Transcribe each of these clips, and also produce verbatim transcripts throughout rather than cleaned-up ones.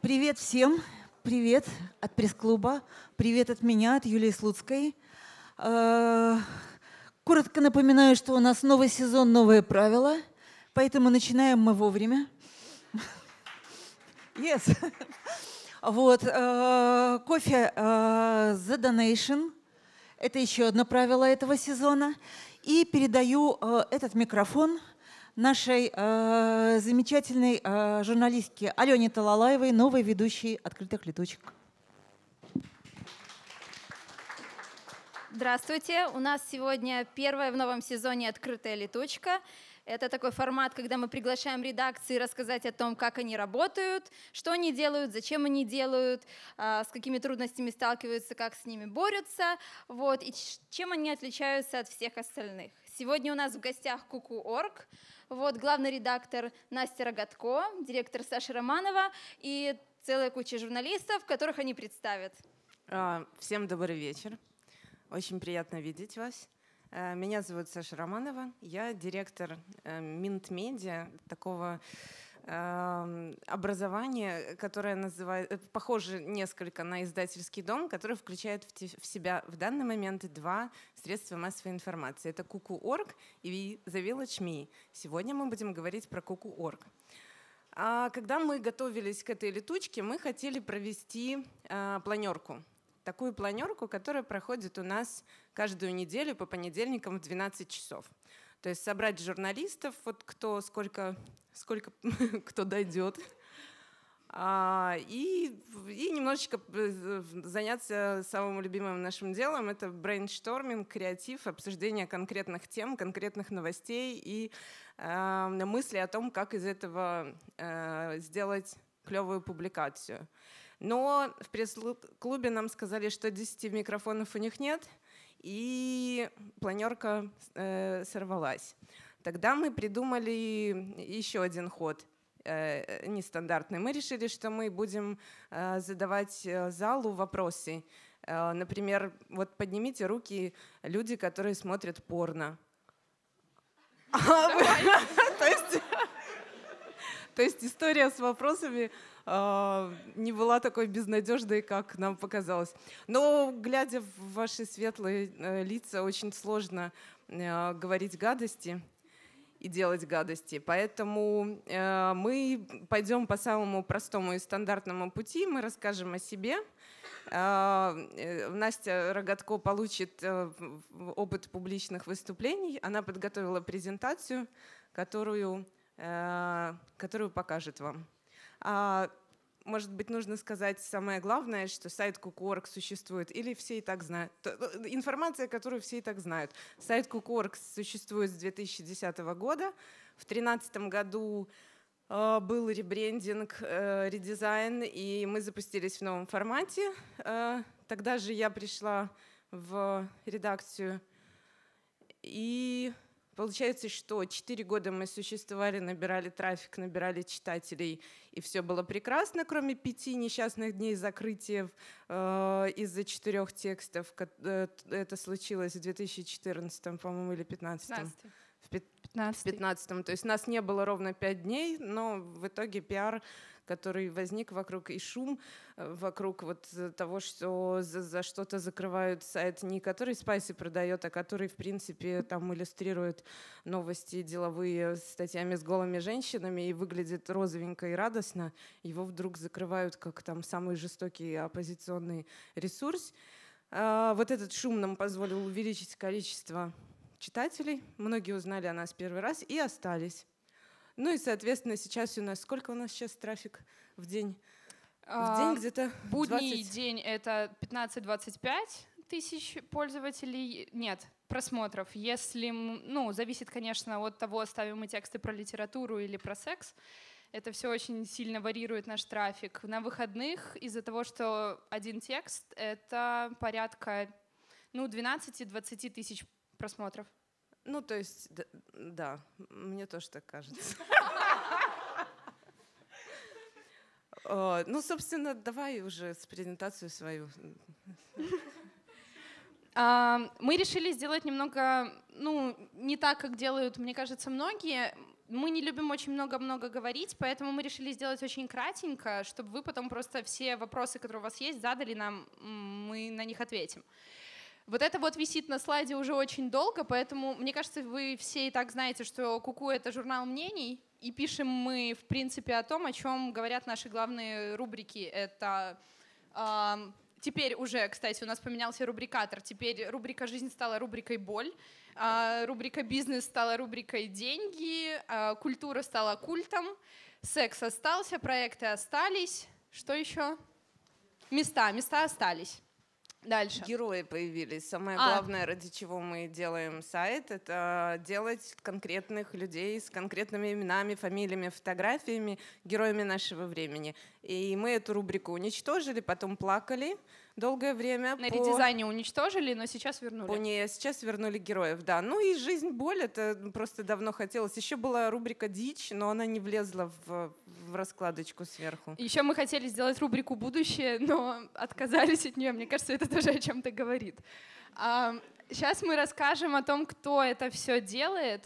Привет всем, привет от пресс-клуба, привет от меня, от Юлии Слуцкой. Коротко напоминаю, что у нас новый сезон, новые правила, поэтому начинаем мы вовремя. Yes. Вот, кофе The Donation – это еще одно правило этого сезона. И передаю этот микрофон нашей э, замечательной э, журналистке Алене Талалаевой, новой ведущей «Открытых летучек». Здравствуйте! У нас сегодня первая в новом сезоне «Открытая летучка». Это такой формат, когда мы приглашаем редакции рассказать о том, как они работают, что они делают, зачем они делают, с какими трудностями сталкиваются, как с ними борются, вот, и чем они отличаются от всех остальных. Сегодня у нас в гостях Куку точка орг, вот, главный редактор Настя Рогатко, директор Саша Романова и целая куча журналистов, которых они представят. Всем добрый вечер. Очень приятно видеть вас. Меня зовут Саша Романова. Я директор Минт-медиа, такого образования, которое называет, похоже несколько на издательский дом, который включает в себя в данный момент два средства массовой информации. Это Куку точка орг и The Village точка me. Сегодня мы будем говорить про Куку точка орг. А когда мы готовились к этой летучке, мы хотели провести а, планерку. Такую планерку, которая проходит у нас каждую неделю по понедельникам в двенадцать часов. То есть собрать журналистов, вот кто сколько, сколько кто дойдет, а, и, и немножечко заняться самым любимым нашим делом. Это брейншторминг, креатив, обсуждение конкретных тем, конкретных новостей и а, мысли о том, как из этого а, сделать клевую публикацию. Но в пресс-клубе нам сказали, что десяти микрофонов у них нет, и планерка э, сорвалась. Тогда мы придумали еще один ход, э, нестандартный. Мы решили, что мы будем э, задавать залу вопросы. Э, например, вот поднимите руки люди, которые смотрят порно. То есть история с вопросами не была такой безнадежной, как нам показалось. Но, глядя в ваши светлые лица, очень сложно говорить гадости и делать гадости. Поэтому мы пойдем по самому простому и стандартному пути. Мы расскажем о себе. Настя Рогатко получит опыт публичных выступлений. Она подготовила презентацию, которую, которую покажет вам. А, может быть, нужно сказать самое главное, что сайт Куку точка орг существует, или все и так знают. Информация, которую все и так знают. Сайт Куку точка орг существует с две тысячи десятого года. В две тысячи тринадцатом году э, был ребрендинг, э, редизайн, и мы запустились в новом формате. Э, тогда же я пришла в редакцию, и получается, что четыре года мы существовали, набирали трафик, набирали читателей, и все было прекрасно, кроме пяти несчастных дней закрытия э, из-за четырех текстов. Это случилось в две тысячи четырнадцатом, по-моему, или две тысячи пятнадцатом. В две тысячи пятнадцатом. То есть нас не было ровно пять дней, но в итоге пиар, который возник вокруг, и шум вокруг вот того, что за, за что-то закрывают сайт, не который Spicy продает, а который, в принципе, там иллюстрирует новости деловые статьями с голыми женщинами и выглядит розовенько и радостно, его вдруг закрывают как там самый жестокий оппозиционный ресурс. Вот этот шум нам позволил увеличить количество читателей, многие узнали о нас первый раз и остались. Ну и, соответственно, сейчас у нас... Сколько у нас сейчас трафик в день? В день где-то Будний двадцать... день — это пятнадцать-двадцать пять тысяч пользователей. Нет, просмотров. Если, ну, зависит, конечно, от того, ставим мы тексты про литературу или про секс. Это все очень сильно варьирует наш трафик. На выходных из-за того, что один текст — это порядка, ну, двенадцать-двадцать тысяч просмотров. Ну, то есть, да, да, мне тоже так кажется. Ну, собственно, давай уже с презентацию свою. Мы решили сделать немного, ну, не так, как делают, мне кажется, многие. мы не любим очень много-много говорить, поэтому мы решили сделать очень кратенько, чтобы вы потом просто все вопросы, которые у вас есть, задали нам, мы на них ответим. Вот это вот висит на слайде уже очень долго, поэтому, мне кажется, вы все и так знаете, что Ку-ку — это журнал мнений, и пишем мы, в принципе, о том, о чем говорят наши главные рубрики. Это э, теперь уже, кстати, у нас поменялся рубрикатор, теперь рубрика «Жизнь» стала рубрикой «Боль», э, рубрика «Бизнес» стала рубрикой «Деньги», э, «Культура» стала «Культом», «Секс» остался, «Проекты» остались. Что еще? Места, места остались. Дальше. Герои появились. Самое А. главное, ради чего мы делаем сайт, это делать конкретных людей с конкретными именами, фамилиями, фотографиями, героями нашего времени. И мы эту рубрику уничтожили, потом плакали долгое время. На по... редизайне уничтожили, но сейчас вернули. По ней сейчас вернули героев, да. Ну и «Жизнь, боль» — это просто давно хотелось. Еще была рубрика «Дичь», но она не влезла в, в раскладочку сверху. Еще мы хотели сделать рубрику «Будущее», но отказались от нее. Мне кажется, это тоже о чем-то говорит. Сейчас мы расскажем о том, кто это все делает.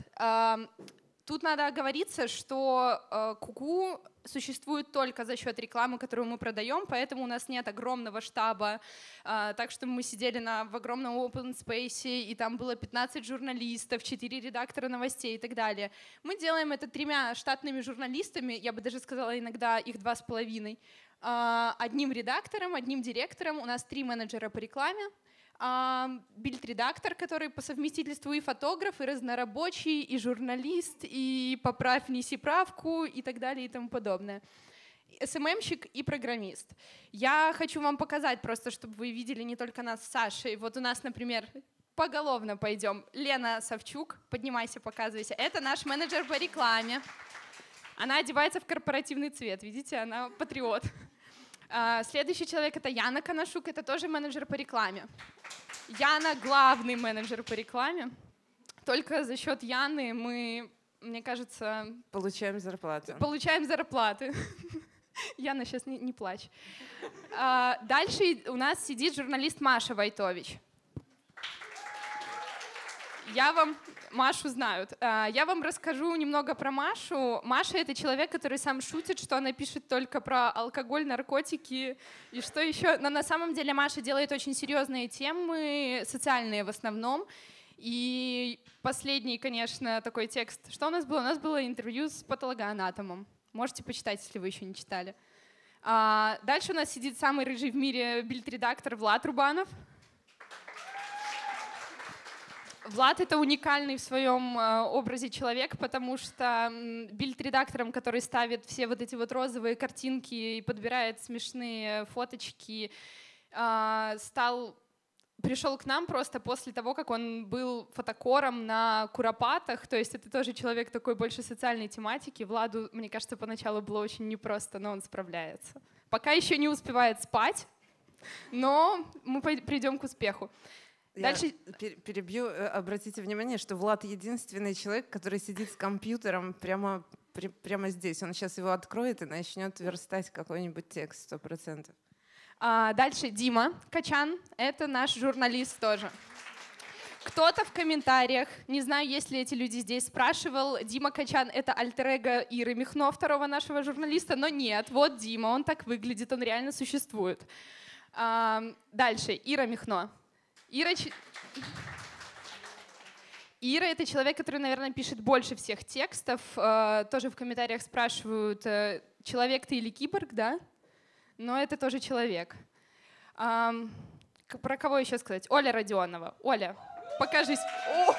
Тут надо оговориться, что Ку-ку существует только за счет рекламы, которую мы продаем, поэтому у нас нет огромного штаба, так что мы сидели на, в огромном open space, и там было пятнадцать журналистов, четыре редактора новостей и так далее. Мы делаем это тремя штатными журналистами, я бы даже сказала иногда их два с половиной, одним редактором, одним директором, у нас три менеджера по рекламе, бильд-редактор, который по совместительству и фотограф, и разнорабочий, и журналист, и поправь, неси правку, и так далее, и тому подобное. эс эм эм-щик и программист. Я хочу вам показать просто, чтобы вы видели не только нас с Сашей. Вот у нас, например, поголовно пойдем. Лена Савчук, поднимайся, показывайся. Это наш менеджер по рекламе. Она одевается в корпоративный цвет, видите, она патриот. Следующий человек — это Яна Канашук, это тоже менеджер по рекламе. Яна — главный менеджер по рекламе. Только за счет Яны мы, мне кажется... Получаем зарплату. Получаем зарплаты. Яна, сейчас не, не плачь. Дальше у нас сидит журналист Маша Войтович. Я вам... Машу знают. Я вам расскажу немного про Машу. Маша — это человек, который сам шутит, что она пишет только про алкоголь, наркотики и что еще. Но на самом деле Маша делает очень серьезные темы, социальные в основном. И последний, конечно, такой текст. Что у нас было? У нас было интервью с патологоанатомом. Можете почитать, если вы еще не читали. Дальше у нас сидит самый рыжий в мире бильд-редактор Влад Рубанов. Влад — это уникальный в своем э, образе человек, потому что э, бильд-редактором, который ставит все вот эти вот розовые картинки и подбирает смешные фоточки, э, стал, пришел к нам просто после того, как он был фотокором на Куропатах, то есть это тоже человек такой больше социальной тематики. Владу, мне кажется, поначалу было очень непросто, но он справляется. Пока еще не успевает спать, но мы придем к успеху. Я Дальше... перебью. Обратите внимание, что Влад единственный человек, который сидит с компьютером прямо, при, прямо здесь. Он сейчас его откроет и начнет верстать какой-нибудь текст, сто процентов. А, дальше Дима Качан. Это наш журналист тоже. Кто-то в комментариях, не знаю, есть ли эти люди здесь, спрашивал, Дима Качан — это альтер-эго Иры Михно, второго нашего журналиста, но нет, вот Дима, он так выглядит, он реально существует. А, дальше Ира Михно. Ира... Ира — это человек, который, наверное, пишет больше всех текстов. Тоже в комментариях спрашивают, человек ты или киборг, да? Но это тоже человек. Про кого еще сказать? Оля Родионова. Оля, покажись. О!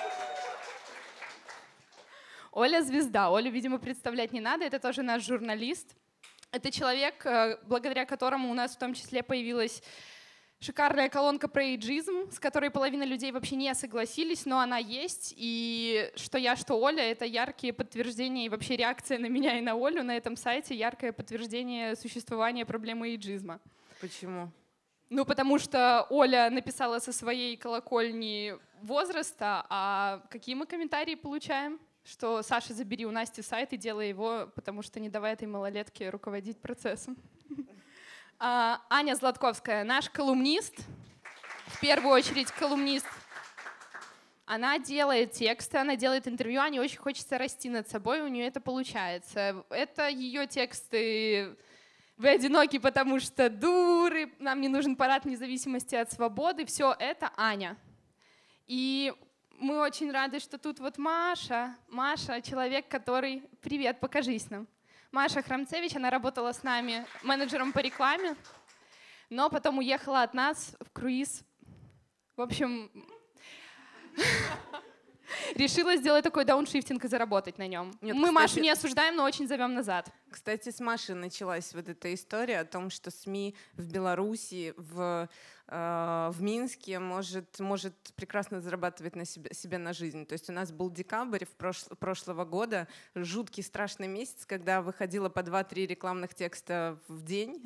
Оля — звезда. Олю, видимо, представлять не надо. Это тоже наш журналист. Это человек, благодаря которому у нас в том числе появилась шикарная колонка про эйджизм, с которой половина людей вообще не согласились, но она есть. И что я, что Оля — это яркие подтверждения и вообще реакция на меня и на Олю на этом сайте, яркое подтверждение существования проблемы эйджизма. Почему? Ну, потому что Оля написала со своей колокольни возраста, а какие мы комментарии получаем? Что Саша, забери у Насти сайт и делай его, потому что не давай этой малолетке руководить процессом. А, Аня Златковская, наш колумнист, в первую очередь колумнист Она делает тексты, она делает интервью, а ей очень хочется расти над собой, у нее это получается. Это ее тексты «Вы одиноки, потому что дуры», «Нам не нужен парад независимости от свободы». Все это Аня. И мы очень рады, что тут вот Маша. Маша — человек, который… Привет, покажись нам. Маша Храмцевич, она работала с нами менеджером по рекламе, но потом уехала от нас в круиз. В общем… Решила сделать такой дауншифтинг и заработать на нем. Нет, Мы кстати, Машу не осуждаем, но очень зовем назад. Кстати, с Машей началась вот эта история о том, что СМИ в Беларуси, в, э, в Минске может, может прекрасно зарабатывать на себе, себе на жизнь. То есть у нас был декабрь в прошло, прошлого года, жуткий страшный месяц, когда выходило по два-три рекламных текста в день,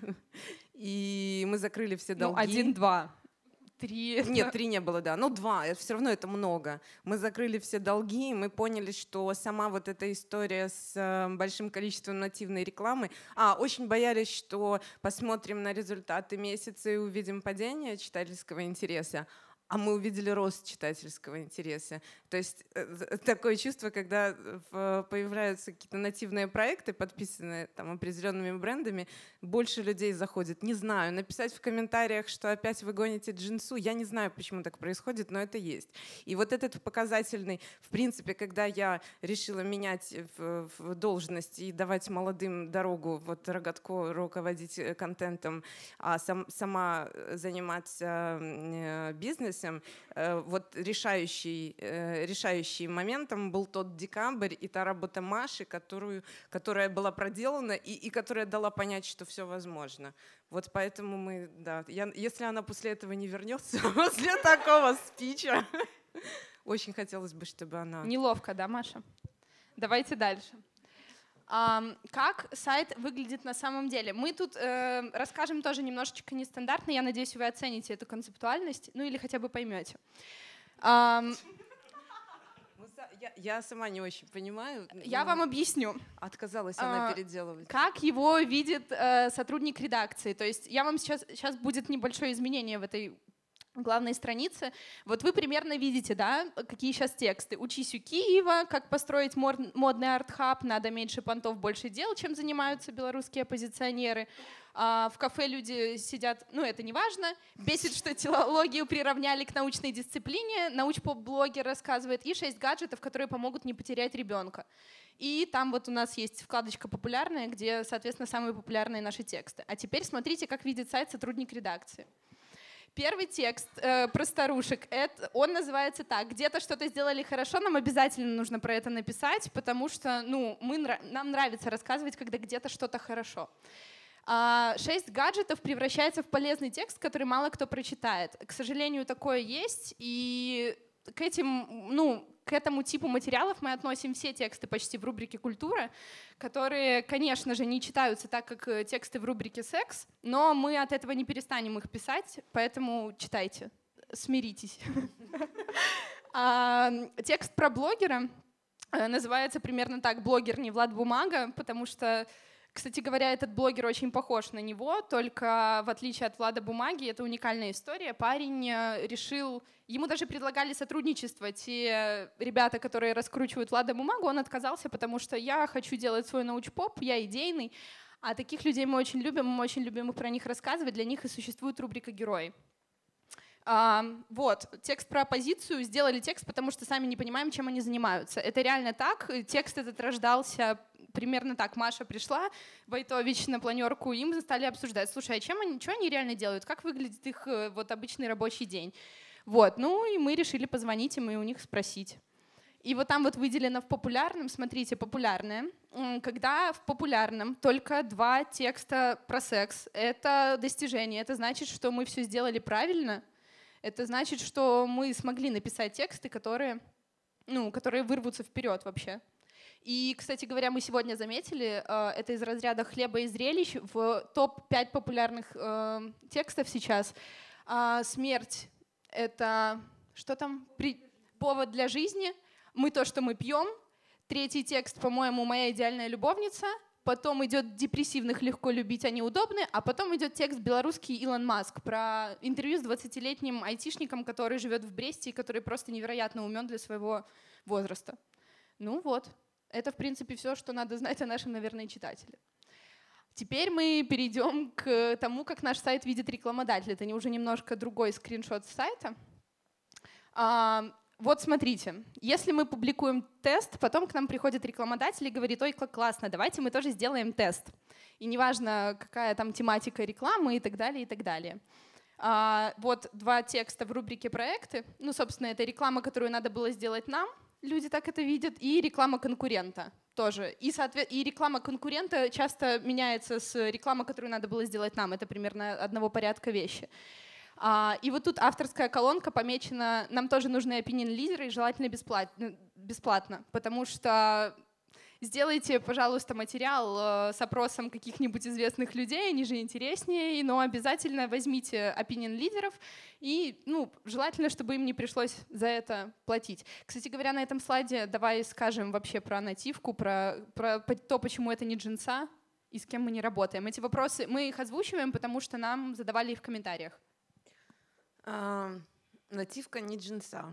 и мы закрыли все долги. Ну, один-два. Три. Нет, три не было, да. Ну, два. Все равно это много. Мы закрыли все долги, и мы поняли, что сама вот эта история с э, большим количеством нативной рекламы. А, очень боялись, что посмотрим на результаты месяца и увидим падение читательского интереса. А мы увидели рост читательского интереса. То есть э, такое чувство, когда в, появляются какие-то нативные проекты, подписанные там определенными брендами, больше людей заходит. Не знаю, написать в комментариях, что опять вы гоните джинсу, я не знаю, почему так происходит, но это есть. И вот этот показательный, в принципе, когда я решила менять в, в должность и давать молодым дорогу, вот Рогатко руководить контентом, а сам, сама заниматься э, бизнесом, вот решающий, решающий моментом был тот декабрь и та работа Маши, которую, которая была проделана и, и которая дала понять, что все возможно. Вот поэтому мы, да, я, если она после этого не вернется, после такого спича, очень хотелось бы, чтобы она… Неловко, да, Маша? Давайте дальше. Um, как сайт выглядит на самом деле? Мы тут э, расскажем тоже немножечко нестандартно. Я надеюсь, вы оцените эту концептуальность, ну или хотя бы поймете. Um, я, я сама не очень понимаю. Я вам объясню. Отказалась она uh, переделывать. Как его видит э, сотрудник редакции? То есть я вам сейчас, сейчас будет небольшое изменение в этой главной странице. Вот вы примерно видите, да, какие сейчас тексты. «Учись у Киева», «Как построить модный арт-хаб», «Надо меньше понтов, больше дел», чем занимаются белорусские оппозиционеры. А в кафе люди сидят, ну это не важно. «Бесит, что телологию приравняли к научной дисциплине», научпоп-блогер рассказывает. И шесть гаджетов, которые помогут не потерять ребенка. И там вот у нас есть вкладочка «Популярная», где, соответственно, самые популярные наши тексты. А теперь смотрите, как видит сайт сотрудник редакции. Первый текст э, про старушек, это, он называется так: «Где-то что-то сделали хорошо, нам обязательно нужно про это написать, потому что ну, мы, нам нравится рассказывать, когда где-то что-то хорошо». А, шесть гаджетов превращается в полезный текст, который мало кто прочитает. К сожалению, такое есть, и к этим, ну, к этому типу материалов мы относим все тексты почти в рубрике «Культура», которые, конечно же, не читаются так, как тексты в рубрике «Секс», но мы от этого не перестанем их писать, поэтому читайте, смиритесь. Текст про блогера называется примерно так: «Блогер не Влад Бумага», потому что, кстати говоря, этот блогер очень похож на него, только в отличие от Влада Бумаги, это уникальная история. Парень решил, ему даже предлагали сотрудничество, те ребята, которые раскручивают Влада Бумагу, он отказался, потому что я хочу делать свой научпоп, я идейный, а таких людей мы очень любим, мы очень любим про них рассказывать, для них и существует рубрика «Герои». А, вот, текст про оппозицию. Сделали текст, потому что сами не понимаем, чем они занимаются. Это реально так. Текст этот рождался примерно так. Маша пришла, Войтович на планерку, им стали обсуждать: слушай, а чем они, что они реально делают? Как выглядит их вот обычный рабочий день? Вот, ну и мы решили позвонить им и у них спросить. И вот там вот выделено в популярном, смотрите, популярное. Когда в популярном только два текста про секс, это достижение. Это значит, что мы все сделали правильно. Это значит, что мы смогли написать тексты, которые, ну, которые вырвутся вперед вообще. И, кстати говоря, мы сегодня заметили, это из разряда хлеба и зрелищ, в топ пять популярных э, текстов сейчас. Смерть — это что там? При... Повод для жизни. Мы то, что мы пьем. Третий текст, по-моему, «Моя идеальная любовница». потом идет депрессивных легко любить, они удобны, а потом идет текст белорусский Илон Маск про интервью с двадцатилетним айтишником, который живет в Бресте и который просто невероятно умен для своего возраста. Ну вот, это в принципе все, что надо знать о нашем, наверное, читателе. Теперь мы перейдем к тому, как наш сайт видит рекламодатель. Это уже немножко другой скриншот с сайта. Вот смотрите, если мы публикуем тест, потом к нам приходит рекламодатель и говорит: ой, как классно, давайте мы тоже сделаем тест. И неважно, какая там тематика рекламы и так далее, и так далее. А, вот два текста в рубрике «Проекты». Ну, собственно, это реклама, которую надо было сделать нам, люди так это видят, и реклама конкурента тоже. И, соответ... и реклама конкурента часто меняется с рекламой, которую надо было сделать нам. Это примерно одного порядка вещи. И вот тут авторская колонка помечена: нам тоже нужны opinion-лидеры, и желательно бесплатно, бесплатно, потому что сделайте, пожалуйста, материал с опросом каких-нибудь известных людей, они же интереснее, но обязательно возьмите opinion-лидеров, и ну, желательно, чтобы им не пришлось за это платить. Кстати говоря, на этом слайде давай скажем вообще про нативку, про, про то, почему это не джинса и с кем мы не работаем. Эти вопросы мы их озвучиваем, потому что нам задавали их в комментариях. А, нативка не джинса.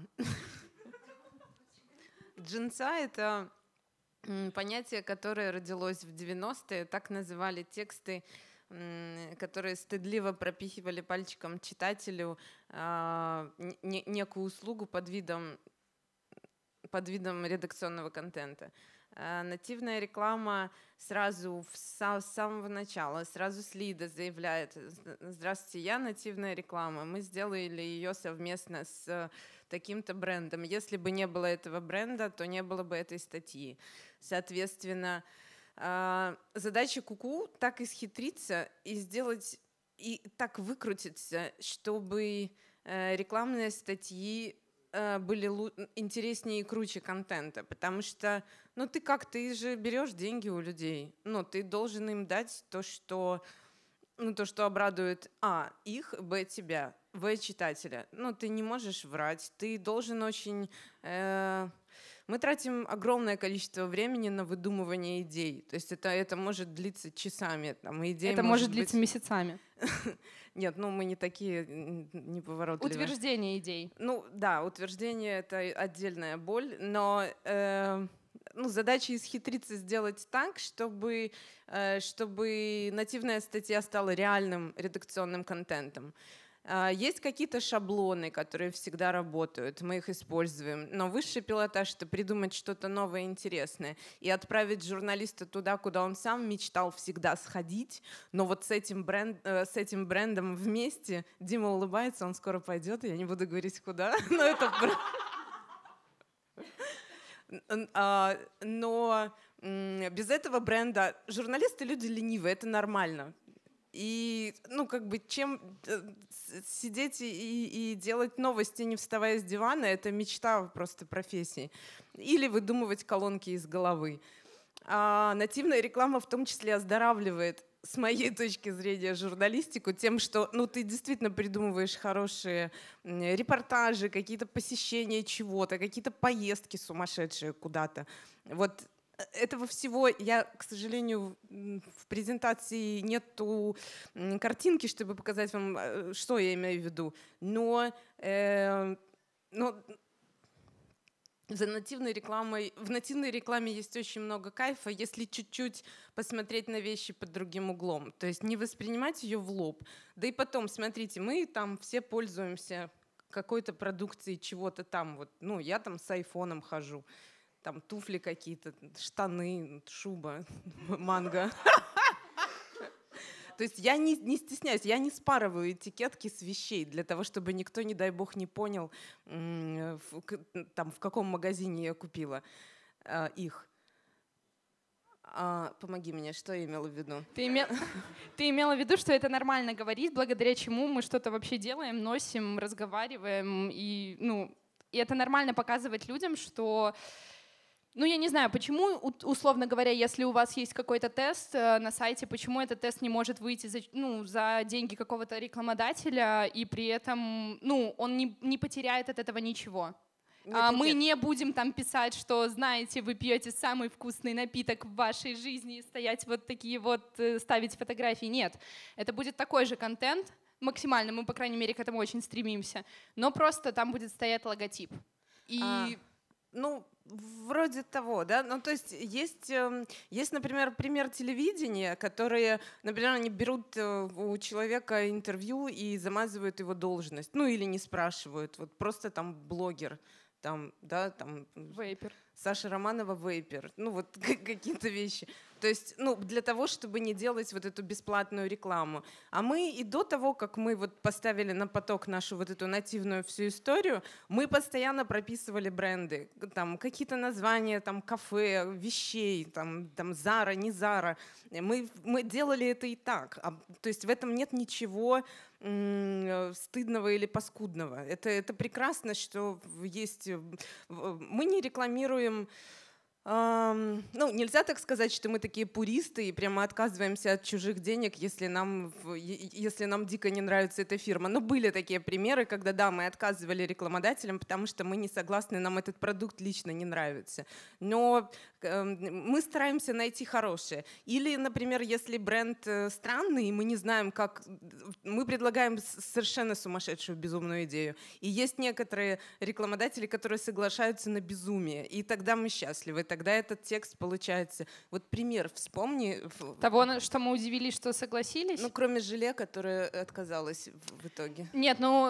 Джинса — это понятие, которое родилось в девяностые. Так называли тексты, которые стыдливо пропихивали пальчиком читателю некую услугу под видом, под видом редакционного контента. Нативная реклама сразу с самого начала, сразу с лида заявляет: здравствуйте, я нативная реклама, мы сделали ее совместно с таким-то брендом. Если бы не было этого бренда, то не было бы этой статьи. Соответственно, задача Ку-ку так исхитриться и сделать, и так выкрутиться, чтобы рекламные статьи были интереснее и круче контента, потому что, ну ты как, ты же берешь деньги у людей, ну ты должен им дать то, что, ну то, что обрадует а их, б тебя, в читателя. Ну ты не можешь врать, ты должен очень. Э, мы тратим огромное количество времени на выдумывание идей, то есть это это может длиться часами, там идеи. Это может, может длиться быть... месяцами. Нет, ну мы не такие неповоротливые. Утверждение идей. Ну да, утверждение — это отдельная боль, но э, ну, задача исхитриться сделать так, чтобы, э, чтобы нативная статья стала реальным редакционным контентом. Э, есть какие-то шаблоны, которые всегда работают, мы их используем, но высший пилотаж — это придумать что-то новое и интересное и отправить журналиста туда, куда он сам мечтал всегда сходить, но вот с этим, бренд, э, с этим брендом вместе. Дима улыбается, он скоро пойдет, я не буду говорить куда, но это... Но без этого бренда журналисты — люди ленивые, это нормально. И, ну, как бы, чем сидеть и, и делать новости, не вставая с дивана, это мечта просто профессии. Или выдумывать колонки из головы. А нативная реклама в том числе оздоравливает, с моей точки зрения, журналистику тем, что, ну, ты действительно придумываешь хорошие репортажи, какие-то посещения чего-то, какие-то поездки сумасшедшие куда-то. Вот. Этого всего я, к сожалению, в презентации нету картинки, чтобы показать вам, что я имею в виду. Но, э, но за нативной рекламой, в нативной рекламе есть очень много кайфа, если чуть-чуть посмотреть на вещи под другим углом. То есть не воспринимать ее в лоб. Да и потом, смотрите, мы там все пользуемся какой-то продукцией чего-то там. Вот, ну, я там с айфоном хожу. Там туфли какие-то, штаны, шуба, манго. То есть я не, не стесняюсь, я не спарываю этикетки с вещей для того, чтобы никто, не дай бог, не понял, в, там, в каком магазине я купила э, их. А, помоги мне, что я имела в виду? Ты, име... Ты имела в виду, что это нормально говорить, благодаря чему мы что-то вообще делаем, носим, разговариваем. И, ну, и это нормально показывать людям, что... Ну, я не знаю, почему, условно говоря, если у вас есть какой-то тест на сайте, почему этот тест не может выйти за, ну, за деньги какого-то рекламодателя, и при этом ну, он не, не потеряет от этого ничего. Нет, мы нет. не будем там писать, что, знаете, вы пьете самый вкусный напиток в вашей жизни и стоять вот такие вот, ставить фотографии. Нет, это будет такой же контент, максимально, мы, по крайней мере, к этому очень стремимся, но просто там будет стоять логотип. И... А, ну, вроде того, да. Ну, то есть есть, есть, например, пример телевидения, которые, например, они берут у человека интервью и замазывают его должность, ну или не спрашивают, вот просто там блогер, там, да, там. Вейпер. Саша Романова вейпер, ну вот какие-то вещи. То есть, ну, для того, чтобы не делать вот эту бесплатную рекламу. А мы и до того, как мы вот поставили на поток нашу вот эту нативную всю историю, мы постоянно прописывали бренды, там какие-то названия, там кафе, вещей, там, там Zara, не Zara. Мы, мы делали это и так. А, то есть в этом нет ничего м- стыдного или паскудного. Это, это прекрасно, что есть... Мы не рекламируем... Um, ну, нельзя так сказать, что мы такие пуристы и прямо отказываемся от чужих денег, если нам, если нам дико не нравится эта фирма. Но были такие примеры, когда, да, мы отказывали рекламодателям, потому что мы не согласны, нам этот продукт лично не нравится. Но э, мы стараемся найти хорошее. Или, например, если бренд странный, и мы не знаем, как... Мы предлагаем совершенно сумасшедшую, безумную идею. И есть некоторые рекламодатели, которые соглашаются на безумие. И тогда мы счастливы. Тогда этот текст получается. Вот пример вспомни. Того, что мы удивились, что согласились? Ну, кроме желе, которое отказалось в, в итоге. Нет, ну...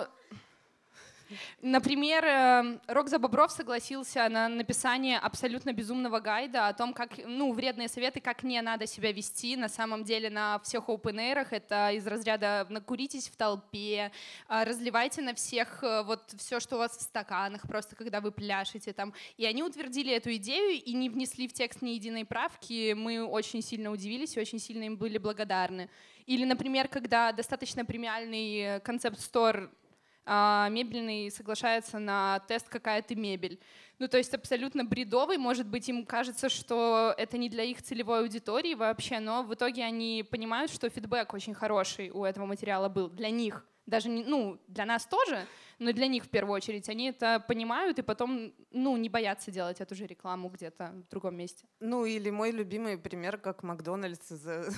Например, Рок за Бобров согласился на написание абсолютно безумного гайда о том, как, ну, вредные советы, как не надо себя вести. На самом деле на всех open-air'ах это из разряда «накуритесь в толпе», «разливайте на всех вот все, что у вас в стаканах, просто когда вы пляшете там». И они утвердили эту идею и не внесли в текст ни единой правки. Мы очень сильно удивились и очень сильно им были благодарны. Или, например, когда достаточно премиальный концепт-стор мебельный соглашается на тест «Какая ты мебель». Ну, то есть абсолютно бредовый, может быть, им кажется, что это не для их целевой аудитории вообще, но в итоге они понимают, что фидбэк очень хороший у этого материала был для них. Даже, не, ну, для нас тоже, но для них в первую очередь. Они это понимают и потом, ну, не боятся делать эту же рекламу где-то в другом месте. Ну, или мой любимый пример, как Макдональдс,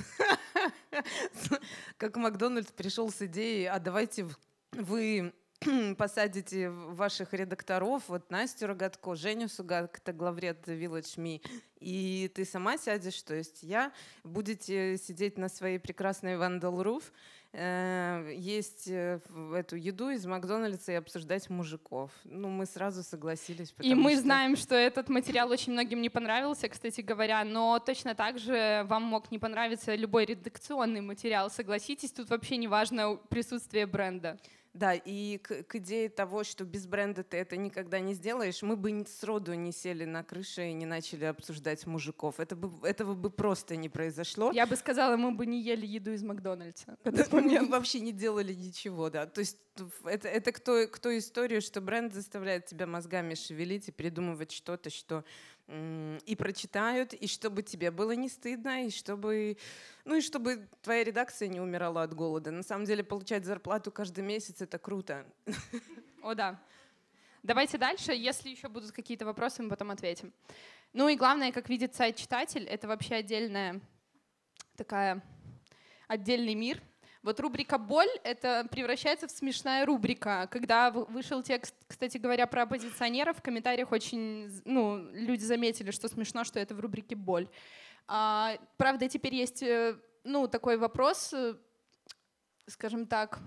как Макдональдс пришел с идеей, а давайте вы посадите ваших редакторов, вот Настю Рогатко, Женю Сугак, это главред Village Me, и ты сама сядешь, то есть я, будете сидеть на своей прекрасной Vandal Roof, э, есть эту еду из Макдональдса и обсуждать мужиков. Ну, мы сразу согласились. И мы что... знаем, что этот материал очень многим не понравился, кстати говоря, но точно так же вам мог не понравиться любой редакционный материал, согласитесь, тут вообще не важно присутствие бренда. Да, и к, к идее того, что без бренда ты это никогда не сделаешь, мы бы сроду не сели на крыше и не начали обсуждать мужиков. Это бы, этого бы просто не произошло. Я бы сказала, мы бы не ели еду из Макдональдса. Мы вообще не делали ничего, да. То есть это, это к той, к той истории, что бренд заставляет тебя мозгами шевелить и придумывать что-то, что и прочитают, и чтобы тебе было не стыдно, и чтобы, ну и чтобы твоя редакция не умирала от голода. На самом деле получать зарплату каждый месяц — это круто. О, да. Давайте дальше. Если еще будут какие-то вопросы, мы потом ответим. Ну и главное, как видит сайт читатель, это вообще отдельная такая, отдельный мир. Вот рубрика «Боль» — это превращается в смешная рубрика. Когда вышел текст, кстати говоря, про оппозиционеров, в комментариях очень, ну, люди заметили, что смешно, что это в рубрике «Боль». А, правда, теперь есть, ну, такой вопрос, скажем так,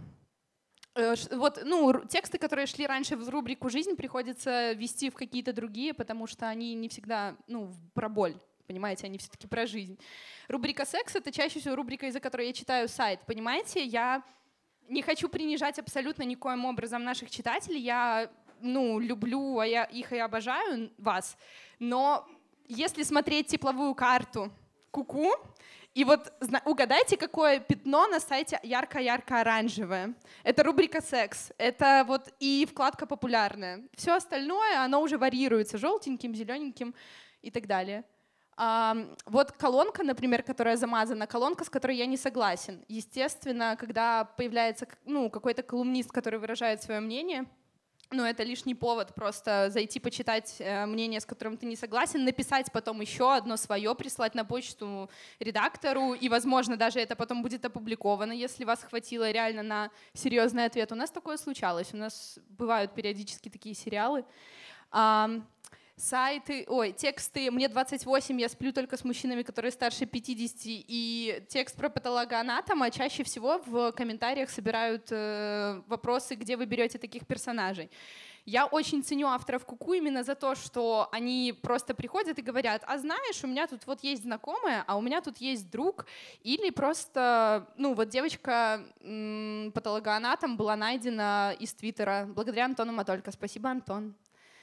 вот, ну, тексты, которые шли раньше в рубрику «Жизнь», приходится вести в какие-то другие, потому что они не всегда, ну, про боль. Понимаете, они все-таки про жизнь. Рубрика «Секс» — это чаще всего рубрика, из-за которой я читаю сайт. Понимаете, я не хочу принижать абсолютно никоим образом наших читателей. Я, ну, люблю а я их и обожаю, вас. Но если смотреть тепловую карту ку-ку, и вот угадайте, какое пятно на сайте ярко-ярко-оранжевое. Это рубрика «Секс». Это вот и вкладка «Популярная». Все остальное, оно уже варьируется желтеньким, зелененьким и так далее. Uh, вот колонка, например, которая замазана, колонка, с которой я не согласен. Естественно, когда появляется, ну, какой-то колумнист, который выражает свое мнение, ну, это лишний повод просто зайти почитать э, мнение, с которым ты не согласен, написать потом еще одно свое, прислать на почту редактору, и, возможно, даже это потом будет опубликовано, если вас хватило реально на серьезный ответ. У нас такое случалось, у нас бывают периодически такие сериалы. А, сайты, ой, тексты «Мне двадцать восемь, я сплю только с мужчинами, которые старше пятидесяти», и текст про патологоанатома чаще всего в комментариях собирают э, вопросы, где вы берете таких персонажей. Я очень ценю авторов Куку именно за то, что они просто приходят и говорят: а знаешь, у меня тут вот есть знакомая, а у меня тут есть друг, или просто, ну вот девочка м, патологоанатом была найдена из Твиттера благодаря Антону Матолько. Спасибо, Антон.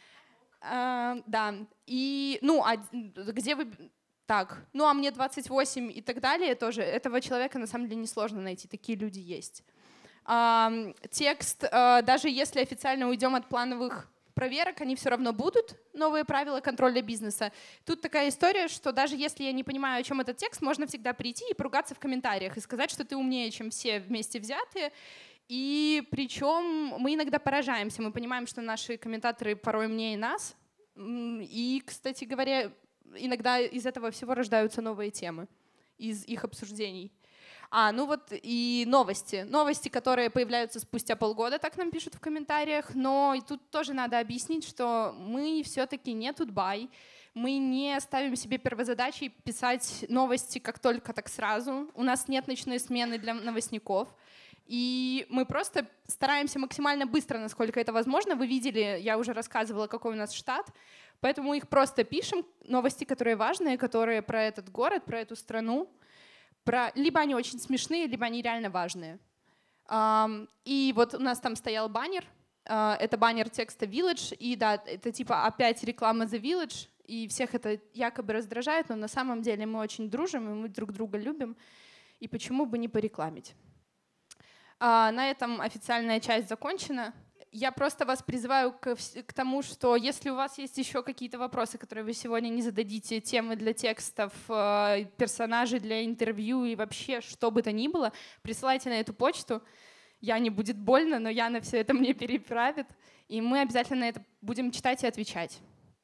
Uh, да, и, ну, а где вы, так, ну, а мне двадцать восемь и так далее тоже, этого человека на самом деле несложно найти, такие люди есть. Uh, текст, uh, даже если официально уйдем от плановых проверок, они все равно будут, новые правила контроля бизнеса. Тут такая история, что даже если я не понимаю, о чем этот текст, можно всегда прийти и поругаться в комментариях и сказать, что ты умнее, чем все вместе взятые. И причем мы иногда поражаемся, мы понимаем, что наши комментаторы порой умнее нас. И, кстати говоря, иногда из этого всего рождаются новые темы, из их обсуждений. А, ну вот и новости. Новости, которые появляются спустя полгода, так нам пишут в комментариях. Но и тут тоже надо объяснить, что мы все-таки не Тутбай. Мы не ставим себе первозадачей писать новости как только, так сразу. У нас нет ночной смены для новостников. И мы просто стараемся максимально быстро, насколько это возможно. Вы видели, я уже рассказывала, какой у нас штат. Поэтому их просто пишем, новости, которые важные, которые про этот город, про эту страну. Про... Либо они очень смешные, либо они реально важные. И вот у нас там стоял баннер. Это баннер текста Village. И да, это типа опять реклама The Village. И всех это якобы раздражает, но на самом деле мы очень дружим, и мы друг друга любим. И почему бы не порекламить? А, на этом официальная часть закончена. Я просто вас призываю к, к тому, что если у вас есть еще какие-то вопросы, которые вы сегодня не зададите, темы для текстов, э, персонажи для интервью и вообще что бы то ни было, присылайте на эту почту. Яне будет больно, но Яна все это мне переправит. И мы обязательно это будем читать и отвечать.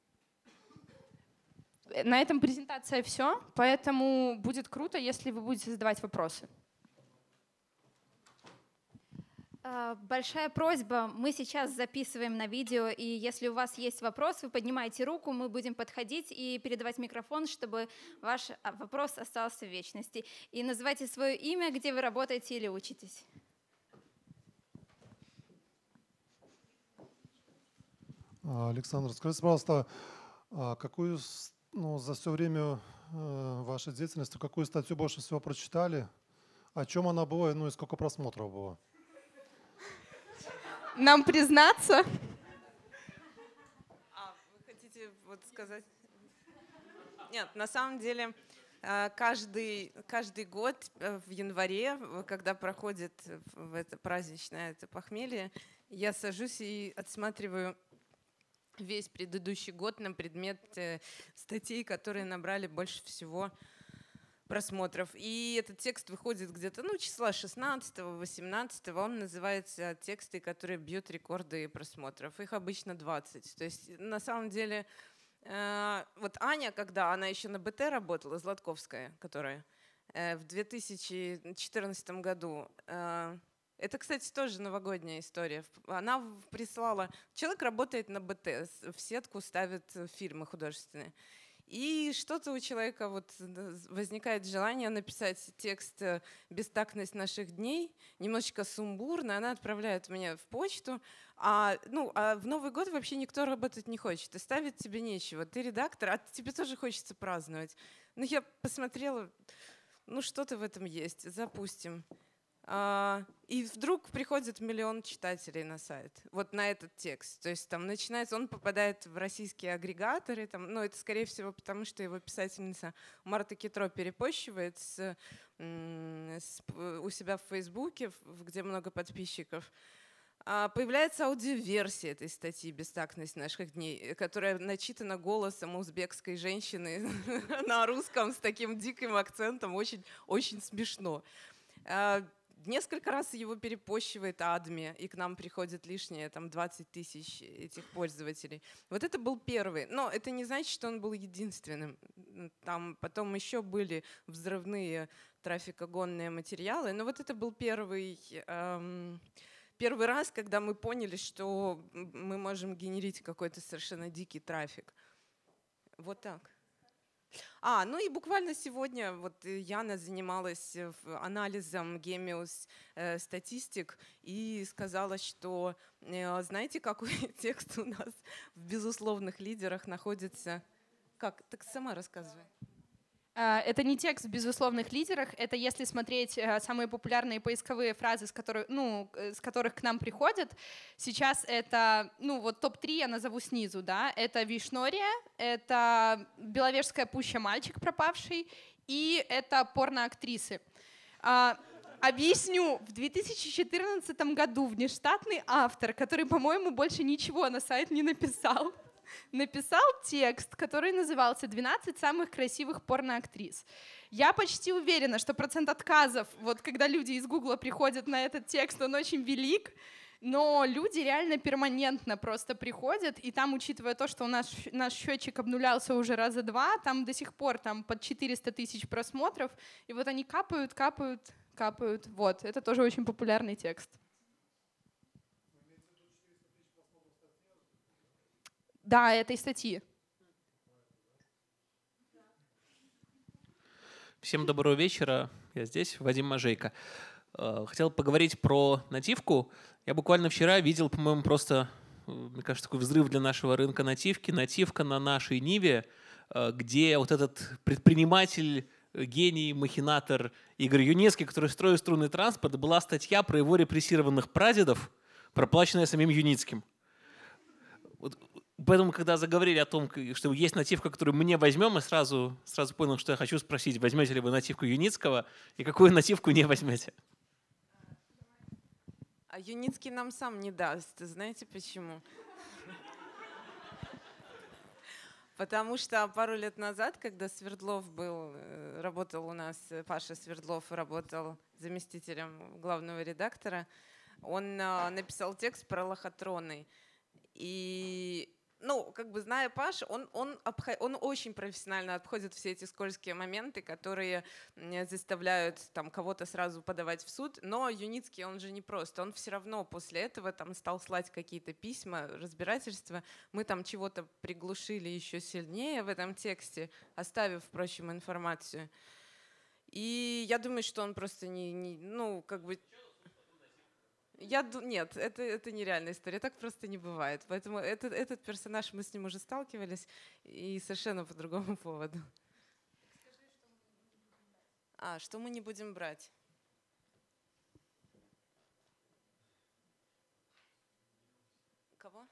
На этом презентация все, поэтому будет круто, если вы будете задавать вопросы. Большая просьба, мы сейчас записываем на видео, и если у вас есть вопрос, вы поднимаете руку, мы будем подходить и передавать микрофон, чтобы ваш вопрос остался в вечности. И называйте свое имя, где вы работаете или учитесь. Александр, скажите, пожалуйста, какую, ну, за все время вашей деятельности, какую статью больше всего прочитали, о чем она была, ну и сколько просмотров было? Нам признаться? А вы хотите вот сказать? Нет, на самом деле каждый, каждый год в январе, когда проходит это праздничное это похмелье, я сажусь и отсматриваю весь предыдущий год на предмет статей, которые набрали больше всего просмотров. И этот текст выходит где-то, ну, числа шестнадцатого-восемнадцатого. Он называется «Тексты, которые бьют рекорды просмотров». Их обычно двадцать. То есть на самом деле э, вот Аня, когда она еще на БТ работала, Златковская, которая э, в две тысячи четырнадцатом году, э, это, кстати, тоже новогодняя история. Она прислала... Человек работает на БТ, в сетку ставит фильмы художественные. И что-то у человека вот возникает желание написать текст «Бестактность наших дней», немножечко сумбурно, она отправляет мне в почту, а, ну, а в Новый год вообще никто работать не хочет, и ставить тебе нечего. Ты редактор, а тебе тоже хочется праздновать. Ну, я посмотрела, ну, что-то в этом есть, запустим. Uh, и вдруг приходит миллион читателей на сайт, вот на этот текст. То есть там начинается, он попадает в российские агрегаторы, там, ну это скорее всего потому, что его писательница Марта Китро перепощивает с, с, у себя в Фейсбуке, где много подписчиков. Uh, появляется аудиоверсия этой статьи «Бестактность наших дней», которая начитана голосом узбекской женщины на русском с таким диким акцентом, очень, очень смешно. Uh, несколько раз его перепощивает адми, и к нам приходит лишние там, двадцать тысяч этих пользователей. Вот это был первый. Но это не значит, что он был единственным. Там потом еще были взрывные трафикогонные материалы. Но вот это был первый, эм, первый раз, когда мы поняли, что мы можем генерить какой-то совершенно дикий трафик. Вот так. А, ну и буквально сегодня вот Яна занималась анализом Gemius э, статистик и сказала, что э, знаете, какой текст у нас в безусловных лидерах находится? Как? Так сама рассказывай. Это не текст в безусловных лидерах, это если смотреть самые популярные поисковые фразы, с которых, ну, с которых к нам приходят. Сейчас это, ну вот топ три я назову снизу, да, это Вишнория, это Беловежская пуща «Мальчик пропавший» и это порноактрисы. А, объясню, в две тысячи четырнадцатом году внештатный автор, который, по-моему, больше ничего на сайт не написал, написал текст, который назывался «двенадцать самых красивых порноактрис». Я почти уверена, что процент отказов, вот когда люди из Гугла приходят на этот текст, он очень велик, но люди реально перманентно просто приходят, и там, учитывая то, что у нас наш счетчик обнулялся уже раза два, там до сих пор там под четыреста тысяч просмотров, и вот они капают, капают, капают. Вот, это тоже очень популярный текст. Да, этой статьи. Всем доброго вечера. Я здесь, Вадим Можейко. Хотел поговорить про нативку. Я буквально вчера видел, по-моему, просто, мне кажется, такой взрыв для нашего рынка нативки. Нативка на нашей Ниве, где вот этот предприниматель, гений, махинатор Игорь Юнецкий, который строит струнный транспорт, была статья про его репрессированных прадедов, проплаченная самим Юницким. Поэтому, когда заговорили о том, что есть нативка, которую мы не возьмем, я сразу, сразу понял, что я хочу спросить, возьмете ли вы нативку Юницкого и какую нативку не возьмете? А Юницкий нам сам не даст. Знаете почему? Потому что пару лет назад, когда Свердлов был, работал у нас, Паша Свердлов работал заместителем главного редактора, он написал текст про лохотроны. И, ну, как бы зная Пашу, он, он, обход, он очень профессионально обходит все эти скользкие моменты, которые заставляют там кого-то сразу подавать в суд. Но Юницкий, он же не просто. Он все равно после этого там стал слать какие-то письма, разбирательства. Мы там чего-то приглушили еще сильнее в этом тексте, оставив, впрочем, информацию. И я думаю, что он просто не, не ну, как бы... Я, нет, это, это нереальная история, так просто не бывает. Поэтому этот, этот персонаж, мы с ним уже сталкивались, и совершенно по другому поводу. А, что мы не будем брать? Кого?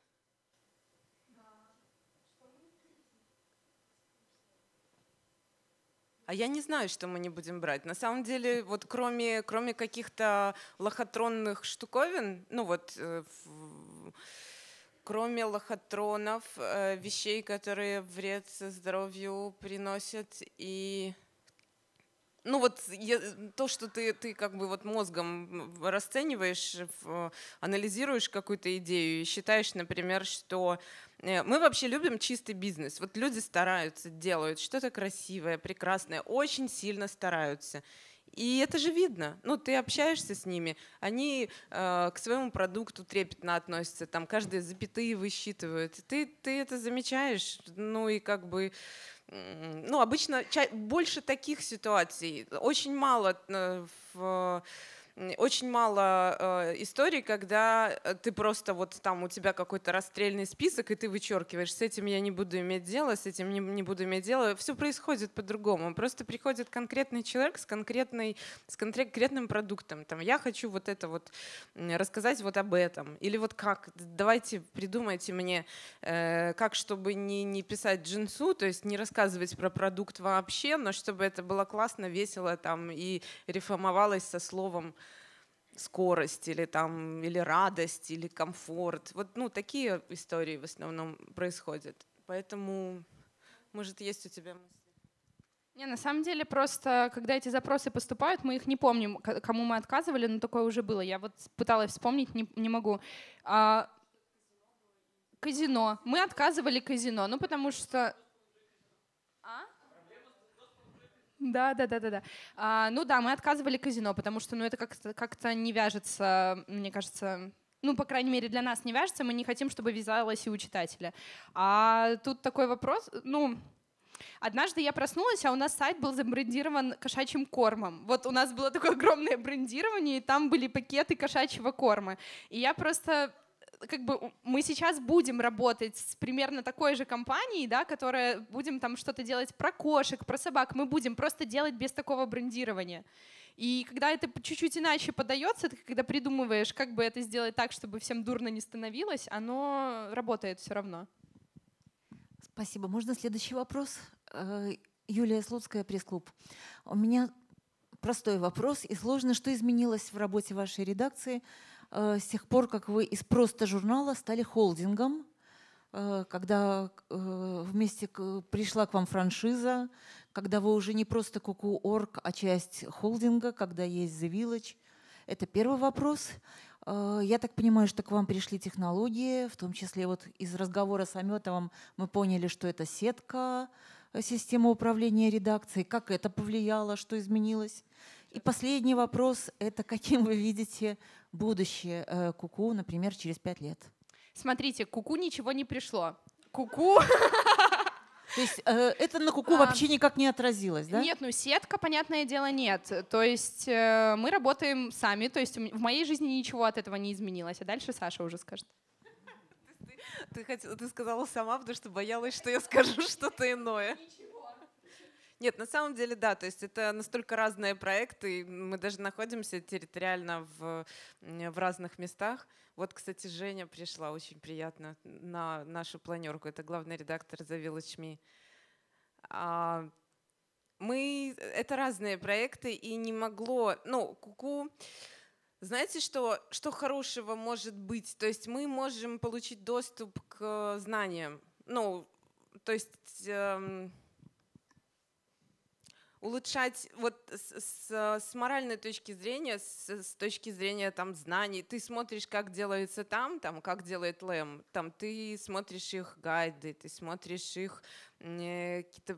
А я не знаю, что мы не будем брать. На самом деле, вот кроме, кроме каких-то лохотронных штуковин, ну вот, э, в, кроме лохотронов, э, вещей, которые вред здоровью приносят, и ну вот я, то, что ты, ты как бы вот мозгом расцениваешь, анализируешь какую-то идею и считаешь, например, что мы вообще любим чистый бизнес. Вот люди стараются, делают что-то красивое, прекрасное, очень сильно стараются. И это же видно. Ну, ты общаешься с ними, они э, к своему продукту трепетно относятся, там каждые запятые высчитывают. Ты, ты это замечаешь, ну и как бы... Ну, обычно больше таких ситуаций. Очень мало в... Очень мало э, историй, когда ты просто вот там у тебя какой-то расстрельный список, и ты вычеркиваешь, с этим я не буду иметь дело, с этим не, не буду иметь дело. Все происходит по-другому. Просто приходит конкретный человек с, конкретной, с конкретным продуктом. Там, я хочу вот это вот рассказать вот об этом. Или вот как, давайте придумайте мне, э, как, чтобы не, не писать джинсу, то есть не рассказывать про продукт вообще, но чтобы это было классно, весело там, и рифмовалось со словом скорость или там или радость или комфорт. Вот ну такие истории в основном происходят. Поэтому, может, есть у тебя мысли? Не, на самом деле просто, когда эти запросы поступают, мы их не помним, кому мы отказывали, но такое уже было. Я вот пыталась вспомнить, не, не могу. А, казино. Мы отказывали казино, ну потому что... А? Да, да, да, да, да. А, ну да, мы отказывали казино, потому что ну, это как-то как-то не вяжется, мне кажется, ну, по крайней мере, для нас не вяжется, мы не хотим, чтобы вязалось и у читателя. А тут такой вопрос, ну, однажды я проснулась, а у нас сайт был забрендирован кошачьим кормом. Вот у нас было такое огромное брендирование, и там были пакеты кошачьего корма. И я просто... как бы мы сейчас будем работать с примерно такой же компанией, да, которая будем там что-то делать про кошек, про собак, мы будем просто делать без такого брендирования. И когда это чуть-чуть иначе подается, ты когда придумываешь, как бы это сделать так, чтобы всем дурно не становилось, оно работает все равно. Спасибо. Можно следующий вопрос? Юлия Слуцкая, пресс-клуб. У меня простой вопрос и сложный. Что изменилось в работе вашей редакции с тех пор, как вы из просто журнала стали холдингом, когда вместе пришла к вам франшиза, когда вы уже не просто Куку точка орг, а часть холдинга, когда есть The Village? Это первый вопрос. Я так понимаю, что к вам пришли технологии, в том числе вот из разговора с Аметовым мы поняли, что это сетка, система управления редакцией. Как это повлияло, что изменилось? И последний вопрос – это каким вы видите будущее Куку, например, через пять лет? Смотрите, Куку ничего не пришло. Куку... То есть э, это на Куку вообще никак не отразилось, да? Нет, ну сетка, понятное дело, нет. То есть э, мы работаем сами, то есть в моей жизни ничего от этого не изменилось. А дальше Саша уже скажет. Ты, ты, хотела, ты сказала сама, потому что боялась, что я скажу что-то иное. Нет, на самом деле, да, то есть это настолько разные проекты, мы даже находимся территориально в, в разных местах. Вот, кстати, Женя пришла, очень приятно, на нашу планерку, это главный редактор The Village Me. А, мы, это разные проекты, и не могло, ну, Куку, знаете, что, что хорошего может быть? То есть мы можем получить доступ к знаниям, ну, то есть... Эм, улучшать вот с, с, с моральной точки зрения, с, с точки зрения там знаний. Ты смотришь, как делается там, там как делает Лэм, там ты смотришь их гайды, ты смотришь их э, какие-то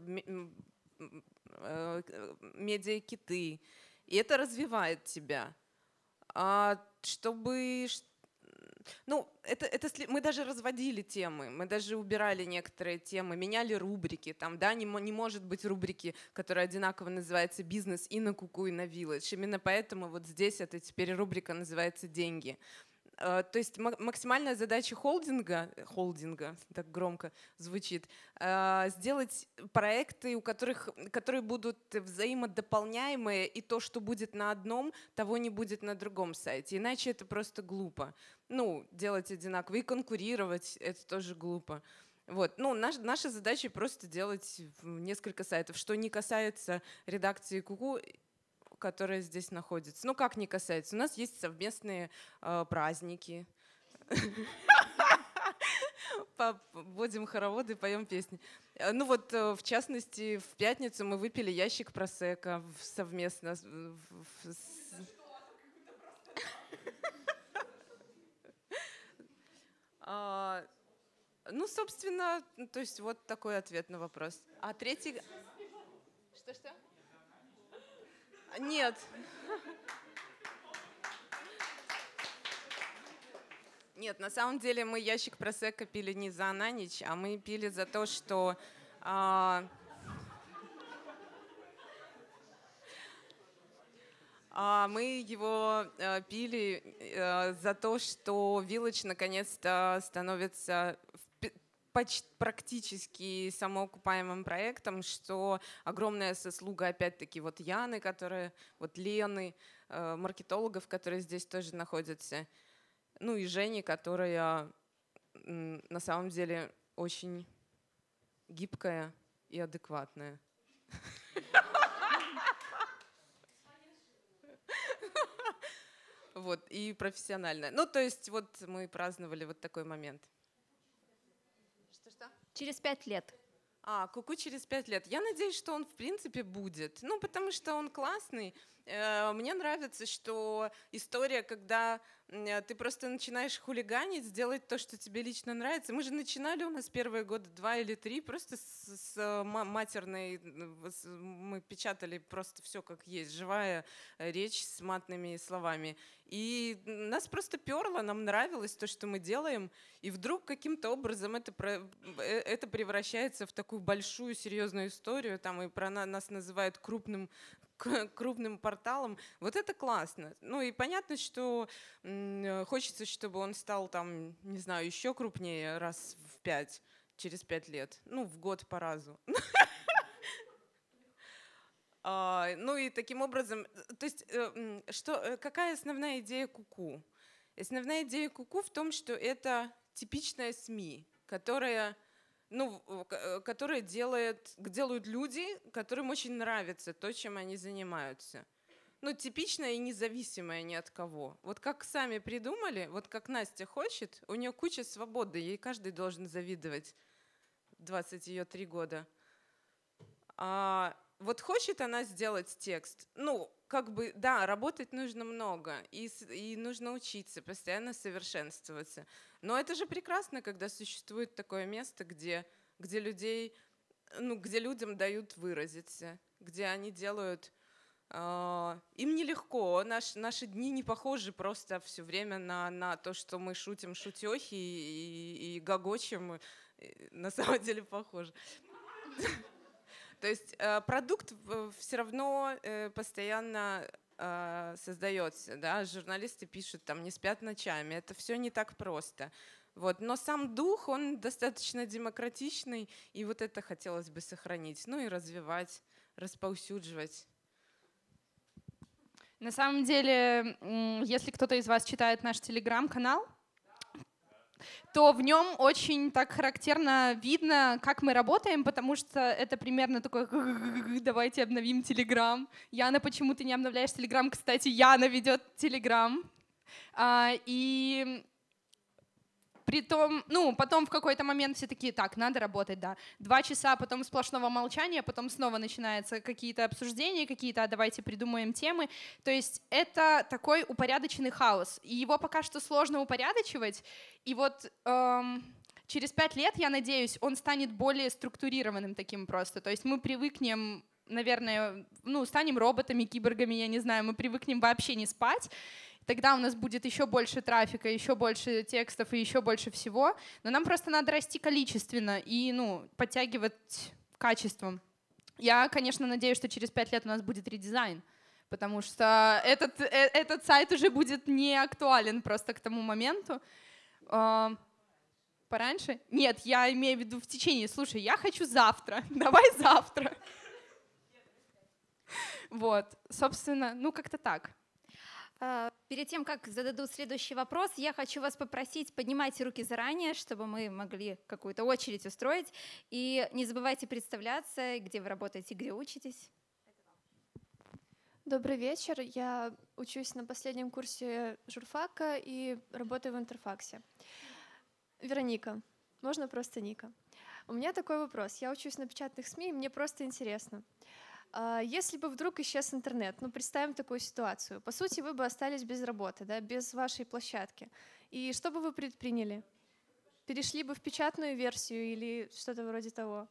э, медиакиты, и это развивает тебя. А чтобы Ну, это, это, мы даже разводили темы, мы даже убирали некоторые темы, меняли рубрики. Там, да, не, не может быть рубрики, которая одинаково называется «Бизнес» и на Куку, и на Village. Именно поэтому вот здесь это теперь рубрика называется «Деньги». То есть максимальная задача холдинга, холдинга, так громко звучит, сделать проекты, у которых, которые будут взаимодополняемые, и то, что будет на одном, того не будет на другом сайте. Иначе это просто глупо. Ну, делать одинаково и конкурировать, это тоже глупо. Вот. Ну, наш, наша задача просто делать несколько сайтов. Что не касается редакции Куку, которая здесь находится. Ну, как не касается? У нас есть совместные э, праздники. Водим хороводы, поем песни. Ну вот, в частности, в пятницу мы выпили ящик просекко совместно. Ну, собственно, то есть вот такой ответ на вопрос. А третий... Что-что? Нет. Нет, на самом деле мы ящик просекко пили не за на ночь, а мы пили за то, что... А, а мы его а, пили а, за то, что Village наконец-то становится... почти практически самоокупаемым проектом, что огромная заслуга опять-таки вот Яны, которая, вот Лены, э, маркетологов, которые здесь тоже находятся, ну и Жени, которая м, на самом деле очень гибкая и адекватная. Вот, и профессиональная. Ну, то есть вот мы праздновали вот такой момент. Через пять лет. А, Ку-ку через пять лет. Я надеюсь, что он в принципе будет. Ну, потому что он классный. Мне нравится, что история, когда ты просто начинаешь хулиганить, сделать то, что тебе лично нравится. Мы же начинали у нас первые года два или три просто с, с матерной, мы печатали просто все как есть, живая речь с матными словами. И нас просто перло, нам нравилось то, что мы делаем, и вдруг каким-то образом это, это превращается в такую большую серьезную историю, там и про нас называют крупным крупным порталом. Вот это классно. Ну и понятно, что м, хочется, чтобы он стал там, не знаю, еще крупнее раз в пять, через пять лет. Ну, в год по разу. Ну и таким образом, то есть что, какая основная идея Ку-ку? Основная идея Ку-ку в том, что это типичная СМИ, которая ну, которые делают, делают люди, которым очень нравится то, чем они занимаются. Ну, типичная и независимая ни от кого. Вот как сами придумали, вот как Настя хочет, у нее куча свободы, ей каждый должен завидовать. двадцать ее три года. А вот хочет она сделать текст, ну, как бы, да, работать нужно много, и, и нужно учиться, постоянно совершенствоваться. Но это же прекрасно, когда существует такое место, где, где, людей, ну, где людям дают выразиться, где они делают... Э, им нелегко, Наш, наши дни не похожи просто все время на, на то, что мы шутим шутехи и, и, и гогочем, и, на самом деле похожи. То есть э, продукт все равно э, постоянно э, создается, да? Журналисты пишут, там, не спят ночами, это все не так просто. Вот. Но сам дух, он достаточно демократичный, и вот это хотелось бы сохранить, ну и развивать, расповсюдживать. На самом деле, если кто-то из вас читает наш телеграм-канал, то в нем очень так характерно видно, как мы работаем, потому что это примерно такое «давайте обновим Телеграм». Яна, почему ты не обновляешь Телеграм? Кстати, Яна ведет Телеграм. И притом, ну, потом в какой-то момент все такие, так, надо работать, да. Два часа, потом сплошного молчания, потом снова начинаются какие-то обсуждения, какие-то, а давайте придумаем темы. То есть это такой упорядоченный хаос. И его пока что сложно упорядочивать. И вот эм, через пять лет, я надеюсь, он станет более структурированным таким просто. То есть мы привыкнем, наверное, ну, станем роботами, киборгами, я не знаю, мы привыкнем вообще не спать. Тогда у нас будет еще больше трафика, еще больше текстов и еще больше всего. Но нам просто надо расти количественно и, ну, подтягивать качеством. Я, конечно, надеюсь, что через пять лет у нас будет редизайн, потому что этот, этот сайт уже будет не актуален просто к тому моменту. Пораньше? Нет, я имею в виду в течение. Слушай, я хочу завтра. Давай завтра. Вот, собственно, ну как-то так. Перед тем, как зададут следующий вопрос, я хочу вас попросить, поднимайте руки заранее, чтобы мы могли какую-то очередь устроить. И не забывайте представляться, где вы работаете, где учитесь. Добрый вечер. Я учусь на последнем курсе журфака и работаю в Интерфаксе. Вероника. Можно просто Ника. У меня такой вопрос. Я учусь на печатных СМИ, и мне просто интересно. Если бы вдруг исчез интернет, ну представим такую ситуацию, по сути вы бы остались без работы, да, без вашей площадки. И что бы вы предприняли? Перешли бы в печатную версию или что-то вроде того?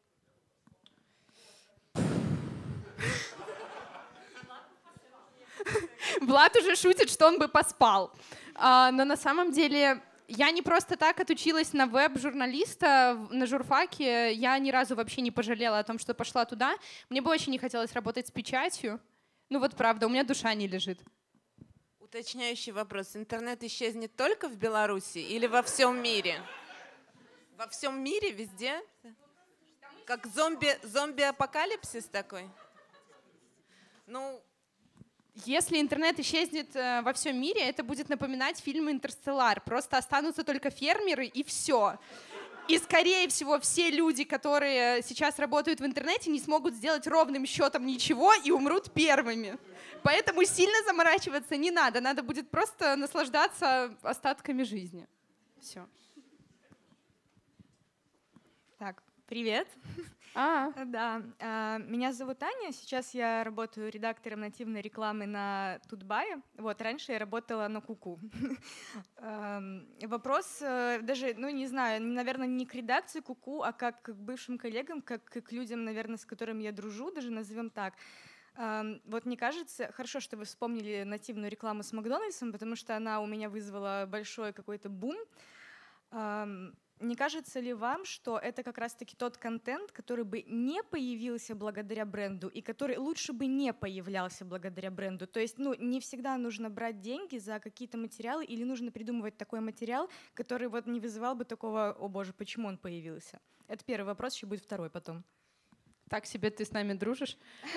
Влад уже шутит, что он бы поспал. А, но на самом деле я не просто так отучилась на веб-журналиста на журфаке. Я ни разу вообще не пожалела о том, что пошла туда. Мне бы очень не хотелось работать с печатью. Ну вот правда, у меня душа не лежит. Уточняющий вопрос. Интернет исчезнет только в Беларуси или во всем мире? Во всем мире, везде? Как зомби, зомби-апокалипсис такой? Ну... Если интернет исчезнет э, во всем мире, это будет напоминать фильм «Интерстеллар». Просто останутся только фермеры и все. И, скорее всего, все люди, которые сейчас работают в интернете, не смогут сделать ровным счетом ничего и умрут первыми. Поэтому сильно заморачиваться не надо. Надо будет просто наслаждаться остатками жизни. Все. Так, привет. А, Да, а, меня зовут Аня, сейчас я работаю редактором нативной рекламы на Тутбае. Вот, раньше я работала на Куку. Эм, Вопрос э, даже, ну не знаю, наверное, не к редакции Куку, а как к бывшим коллегам, как к людям, наверное, с которыми я дружу, даже назовем так. Эм, Вот мне кажется, хорошо, что вы вспомнили нативную рекламу с Макдональдсом, потому что она у меня вызвала большой какой-то бум. Эм, Не кажется ли вам, что это как раз-таки тот контент, который бы не появился благодаря бренду и который лучше бы не появлялся благодаря бренду? То есть, ну, не всегда нужно брать деньги за какие-то материалы или нужно придумывать такой материал, который вот не вызывал бы такого, о боже, почему он появился? Это первый вопрос, еще будет второй потом. так себе ты с нами дружишь?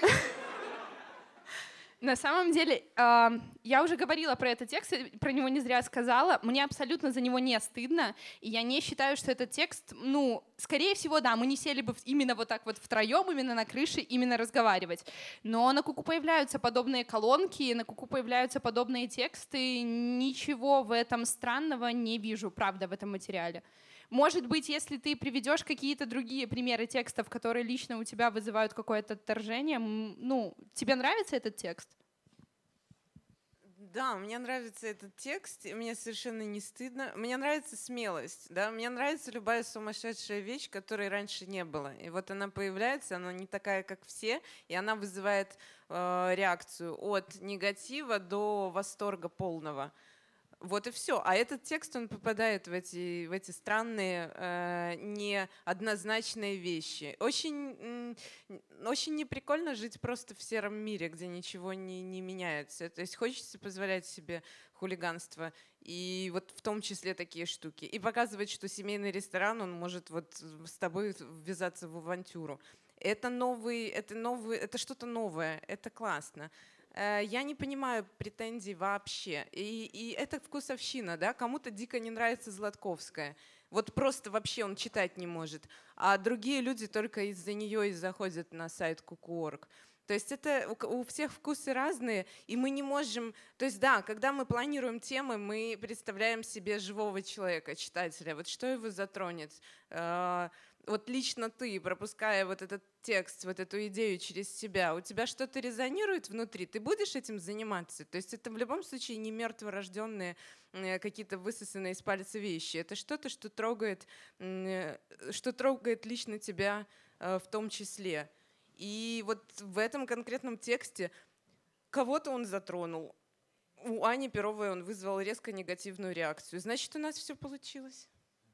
На самом деле, э, я уже говорила про этот текст, про него не зря сказала. Мне абсолютно за него не стыдно, и я не считаю, что этот текст, ну, скорее всего, да, мы не сели бы именно вот так вот втроем, именно на крыше, именно разговаривать. Но на Куку появляются подобные колонки, на Куку появляются подобные тексты. Ничего в этом странного не вижу, правда, в этом материале. Может быть, если ты приведешь какие-то другие примеры текстов, которые лично у тебя вызывают какое-то отторжение, ну, тебе нравится этот текст? Да, мне нравится этот текст, и мне совершенно не стыдно. Мне нравится смелость, да, мне нравится любая сумасшедшая вещь, которой раньше не было. И вот она появляется, она не такая, как все, и она вызывает э, реакцию от негатива до восторга полного. Вот и все. А этот текст, он попадает в эти, в эти странные, э, неоднозначные вещи. Очень, очень неприкольно жить просто в сером мире, где ничего не, не меняется. То есть хочется позволять себе хулиганство, и вот в том числе такие штуки. И показывать, что семейный ресторан, он может вот с тобой ввязаться в авантюру. Это новый, это новый, это что-то новое, это классно. Я не понимаю претензий вообще. И, и это вкусовщина, да? Кому-то дико не нравится Златковская. Вот просто вообще он читать не может. А другие люди только из-за нее и заходят на сайт куку точка орг. То есть это у, у всех вкусы разные, и мы не можем... То есть да, когда мы планируем темы, мы представляем себе живого человека, читателя. Вот что его затронет? Вот лично ты, пропуская вот этот текст, вот эту идею через себя, у тебя что-то резонирует внутри, ты будешь этим заниматься? То есть это в любом случае не мертворожденные какие-то высосанные из пальца вещи. Это что-то, что трогает, что трогает лично тебя в том числе. И вот в этом конкретном тексте кого-то он затронул. У Ани Перовой он вызвал резко негативную реакцию. Значит, у нас все получилось.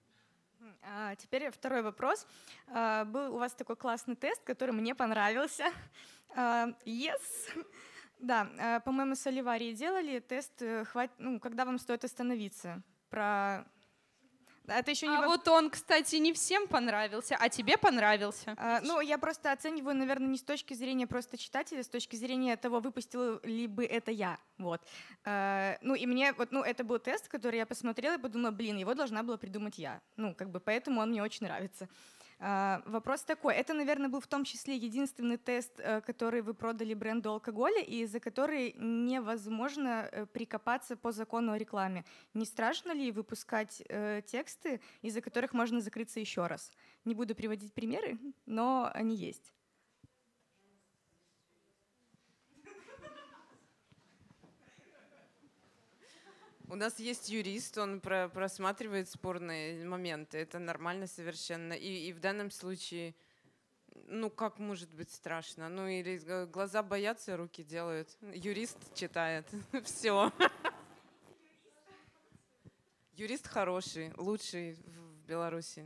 А теперь второй вопрос. А, был у вас такой классный тест, который мне понравился. А, yes. Да, а, по-моему, с Оливарией делали тест, хват... ну, когда вам стоит остановиться. Про... Это еще не а во... вот он, кстати, не всем понравился, а тебе понравился. А, ну, я просто оцениваю, наверное, не с точки зрения просто читателя, а с точки зрения того, выпустила ли бы это я. Вот. А, ну, и мне, вот, ну, это был тест, который я посмотрела и подумала, блин, его должна была придумать я. Ну, как бы, поэтому он мне очень нравится. А, вопрос такой. Это, наверное, был в том числе единственный тест, который вы продали бренду алкоголя, и за который невозможно прикопаться по закону о рекламе. Не страшно ли выпускать э, тексты, из-за которых можно закрыться еще раз? Не буду приводить примеры, но они есть. У нас есть юрист, он про просматривает спорные моменты. Это нормально совершенно. И, и в данном случае, ну как может быть страшно? Ну или глаза боятся, руки делают. Юрист читает. Все. Юрист хороший, лучший в Беларуси.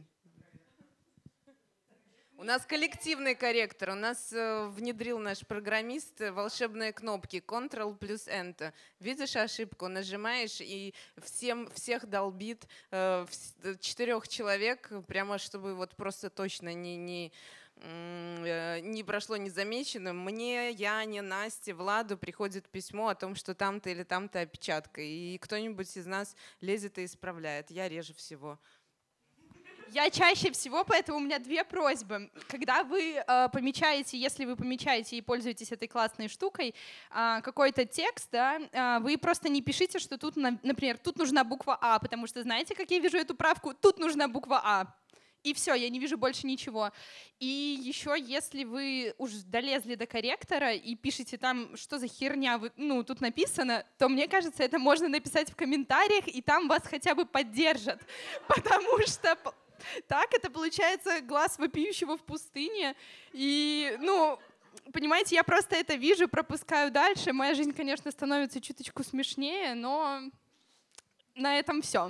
У нас коллективный корректор, у нас э, внедрил наш программист волшебные кнопки контрол плюс Enter. Видишь ошибку, нажимаешь и всем, всех долбит, э, в, четырех человек, прямо чтобы вот просто точно не, не, э, не прошло незамеченным. Мне, Яне, Насте, Владу приходит письмо о том, что там-то или там-то опечатка, и кто-нибудь из нас лезет и исправляет. Я реже всего. Я чаще всего, поэтому у меня две просьбы. Когда вы э, помечаете, если вы помечаете и пользуетесь этой классной штукой, э, какой-то текст, да, э, вы просто не пишите, что тут, например, тут нужна буква А, потому что знаете, как я вижу эту правку? Тут нужна буква А. и все, я не вижу больше ничего. И еще, если вы уж долезли до корректора и пишете там, что за херня вы, ну, тут написано, то мне кажется, это можно написать в комментариях, и там вас хотя бы поддержат. Потому что так это получается глаз вопиющего в пустыне. И, ну, понимаете, я просто это вижу, пропускаю дальше. Моя жизнь, конечно, становится чуточку смешнее, но на этом все.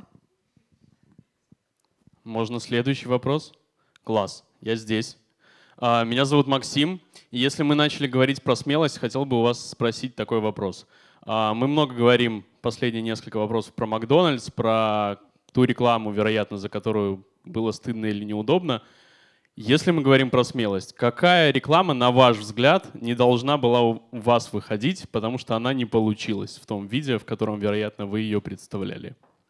Можно следующий вопрос? Класс, я здесь. Меня зовут Максим. И если мы начали говорить про смелость, хотел бы у вас спросить такой вопрос. Мы много говорим, последние несколько вопросов, про Макдональдс, про ту рекламу, вероятно, за которую было стыдно или неудобно. Если мы говорим про смелость, какая реклама, на ваш взгляд, не должна была у вас выходить, потому что она не получилась в том виде, в котором, вероятно, вы ее представляли?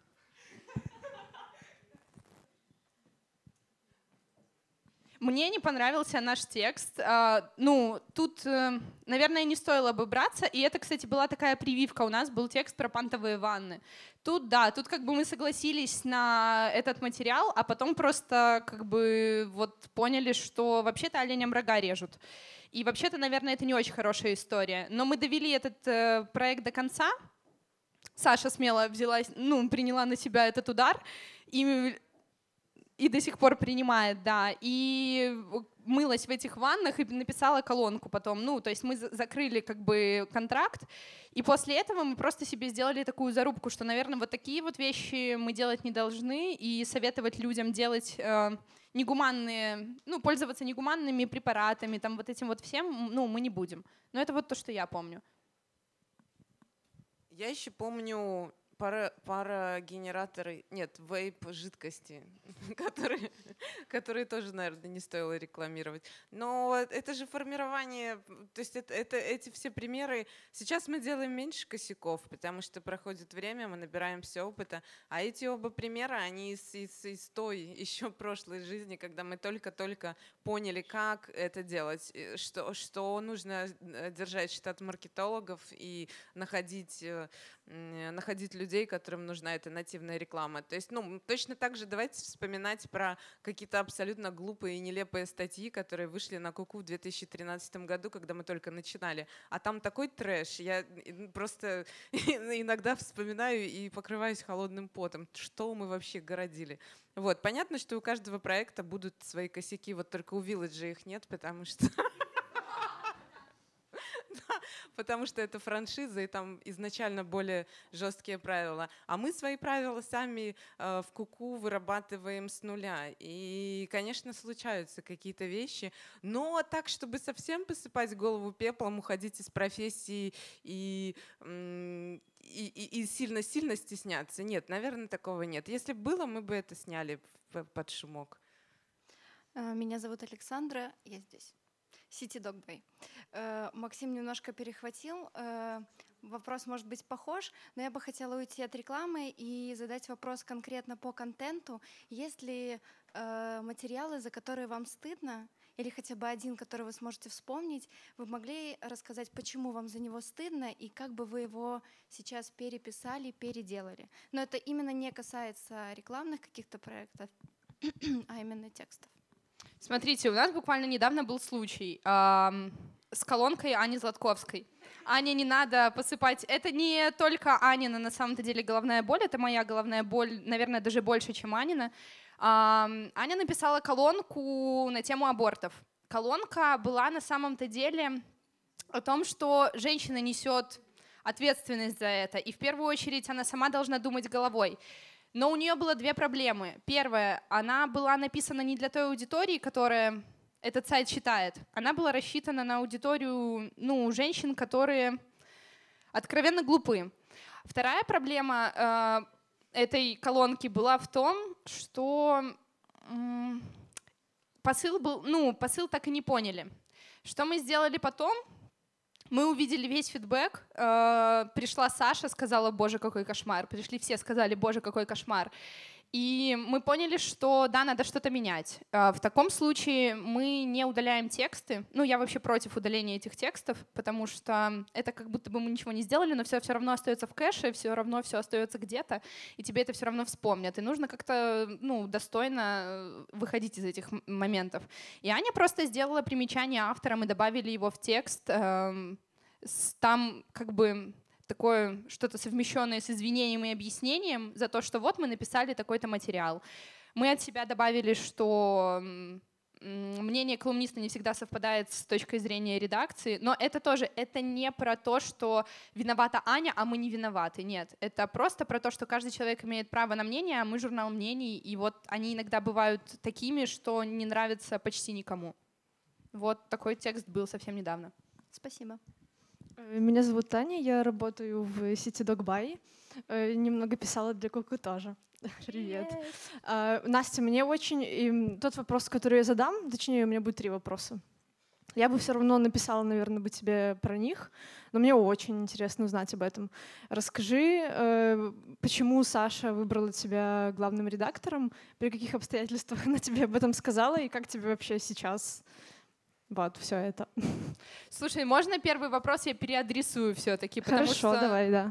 Мне не понравился наш текст. Ну, тут, наверное, не стоило бы браться. И это, кстати, была такая прививка. У нас был текст про пантовые ванны. Тут, да, тут как бы мы согласились на этот материал, а потом просто как бы вот поняли, что вообще-то оленям рога режут. И вообще-то, наверное, это не очень хорошая история. Но мы довели этот проект до конца. Саша смело взялась, ну, приняла на себя этот удар. И И до сих пор принимает, да. И мылась в этих ваннах и написала колонку потом. Ну, то есть мы закрыли как бы контракт. И после этого мы просто себе сделали такую зарубку, что, наверное, вот такие вот вещи мы делать не должны. И советовать людям делать э, негуманные, ну, пользоваться негуманными препаратами, там вот этим вот всем, ну, мы не будем. Но это вот то, что я помню. Я еще помню пара, парогенераторы, нет, вейп жидкости, которые, которые тоже, наверное, не стоило рекламировать. Но это же формирование, то есть это, это, эти все примеры. Сейчас мы делаем меньше косяков, потому что проходит время, мы набираемся опыта. А эти оба примера, они из, из, из той еще прошлой жизни, когда мы только-только поняли, как это делать, что, что нужно держать штат маркетологов и находить, находить людей, которым нужна эта нативная реклама. То есть, ну, точно так же давайте вспоминать про какие-то абсолютно глупые и нелепые статьи, которые вышли на Куку в две тысячи тринадцатом году, когда мы только начинали. А там такой трэш. Я просто иногда вспоминаю и покрываюсь холодным потом. Что мы вообще городили? Вот. Понятно, что у каждого проекта будут свои косяки, вот только у Village их нет, потому что... потому что это франшиза, и там изначально более жесткие правила. А мы свои правила сами э, в Куку вырабатываем с нуля. И, конечно, случаются какие-то вещи, но так, чтобы совсем посыпать голову пеплом, уходить из профессии и, и сильно-сильно стесняться. Нет, наверное, такого нет. Если бы было, мы бы это сняли под шумок. Меня зовут Александра, я здесь. City Dog Bay. Максим немножко перехватил. Вопрос может быть похож, но я бы хотела уйти от рекламы и задать вопрос конкретно по контенту. Есть ли материалы, за которые вам стыдно, или хотя бы один, который вы сможете вспомнить? Вы могли рассказать, почему вам за него стыдно и как бы вы его сейчас переписали, переделали? Но это именно не касается рекламных каких-то проектов, а именно текстов. Смотрите, у нас буквально недавно был случай э, с колонкой Ани Златковской. Ане не надо посыпать. Это не только Анина на самом-то деле головная боль, это моя головная боль, наверное, даже больше, чем Анина. Э, Аня написала колонку на тему абортов. Колонка была на самом-то деле о том, что женщина несет ответственность за это, и в первую очередь она сама должна думать головой. Но у нее было две проблемы. Первая, она была написана не для той аудитории, которая этот сайт читает. Она была рассчитана на аудиторию, ну, женщин, которые откровенно глупы. Вторая проблема э, этой колонки была в том, что э, посыл был, ну, посыл так и не поняли. Что мы сделали потом? Мы увидели весь фидбэк, э, пришла Саша, сказала, боже, какой кошмар. Пришли все, сказали, боже, какой кошмар. И мы поняли, что да, надо что-то менять. В таком случае мы не удаляем тексты. Ну, я вообще против удаления этих текстов, потому что это как будто бы мы ничего не сделали, но все все равно остается в кэше, все равно все остается где-то, и тебе это все равно вспомнят. И нужно как-то, ну, достойно выходить из этих моментов. И Аня просто сделала примечание авторам и добавили его в текст. Там как бы такое что-то совмещенное с извинением и объяснением за то, что вот мы написали такой-то материал. Мы от себя добавили, что мнение колумниста не всегда совпадает с точкой зрения редакции, но это тоже, это не про то, что виновата Аня, а мы не виноваты, нет. Это просто про то, что каждый человек имеет право на мнение, а мы журнал мнений, и вот они иногда бывают такими, что не нравятся почти никому. Вот такой текст был совсем недавно. Спасибо. Меня зовут Таня, я работаю в Citydog Buy. Немного писала для Куку тоже. Привет. Uh, Настя, мне очень... И тот вопрос, который я задам, точнее, у меня будет три вопроса. Я бы все равно написала, наверное, бы тебе про них, но мне очень интересно узнать об этом. Расскажи, uh, почему Саша выбрала тебя главным редактором, при каких обстоятельствах она тебе об этом сказала, и как тебе вообще сейчас... Вот, все это. Слушай, можно первый вопрос я переадресую все-таки? Хорошо, что... давай, да.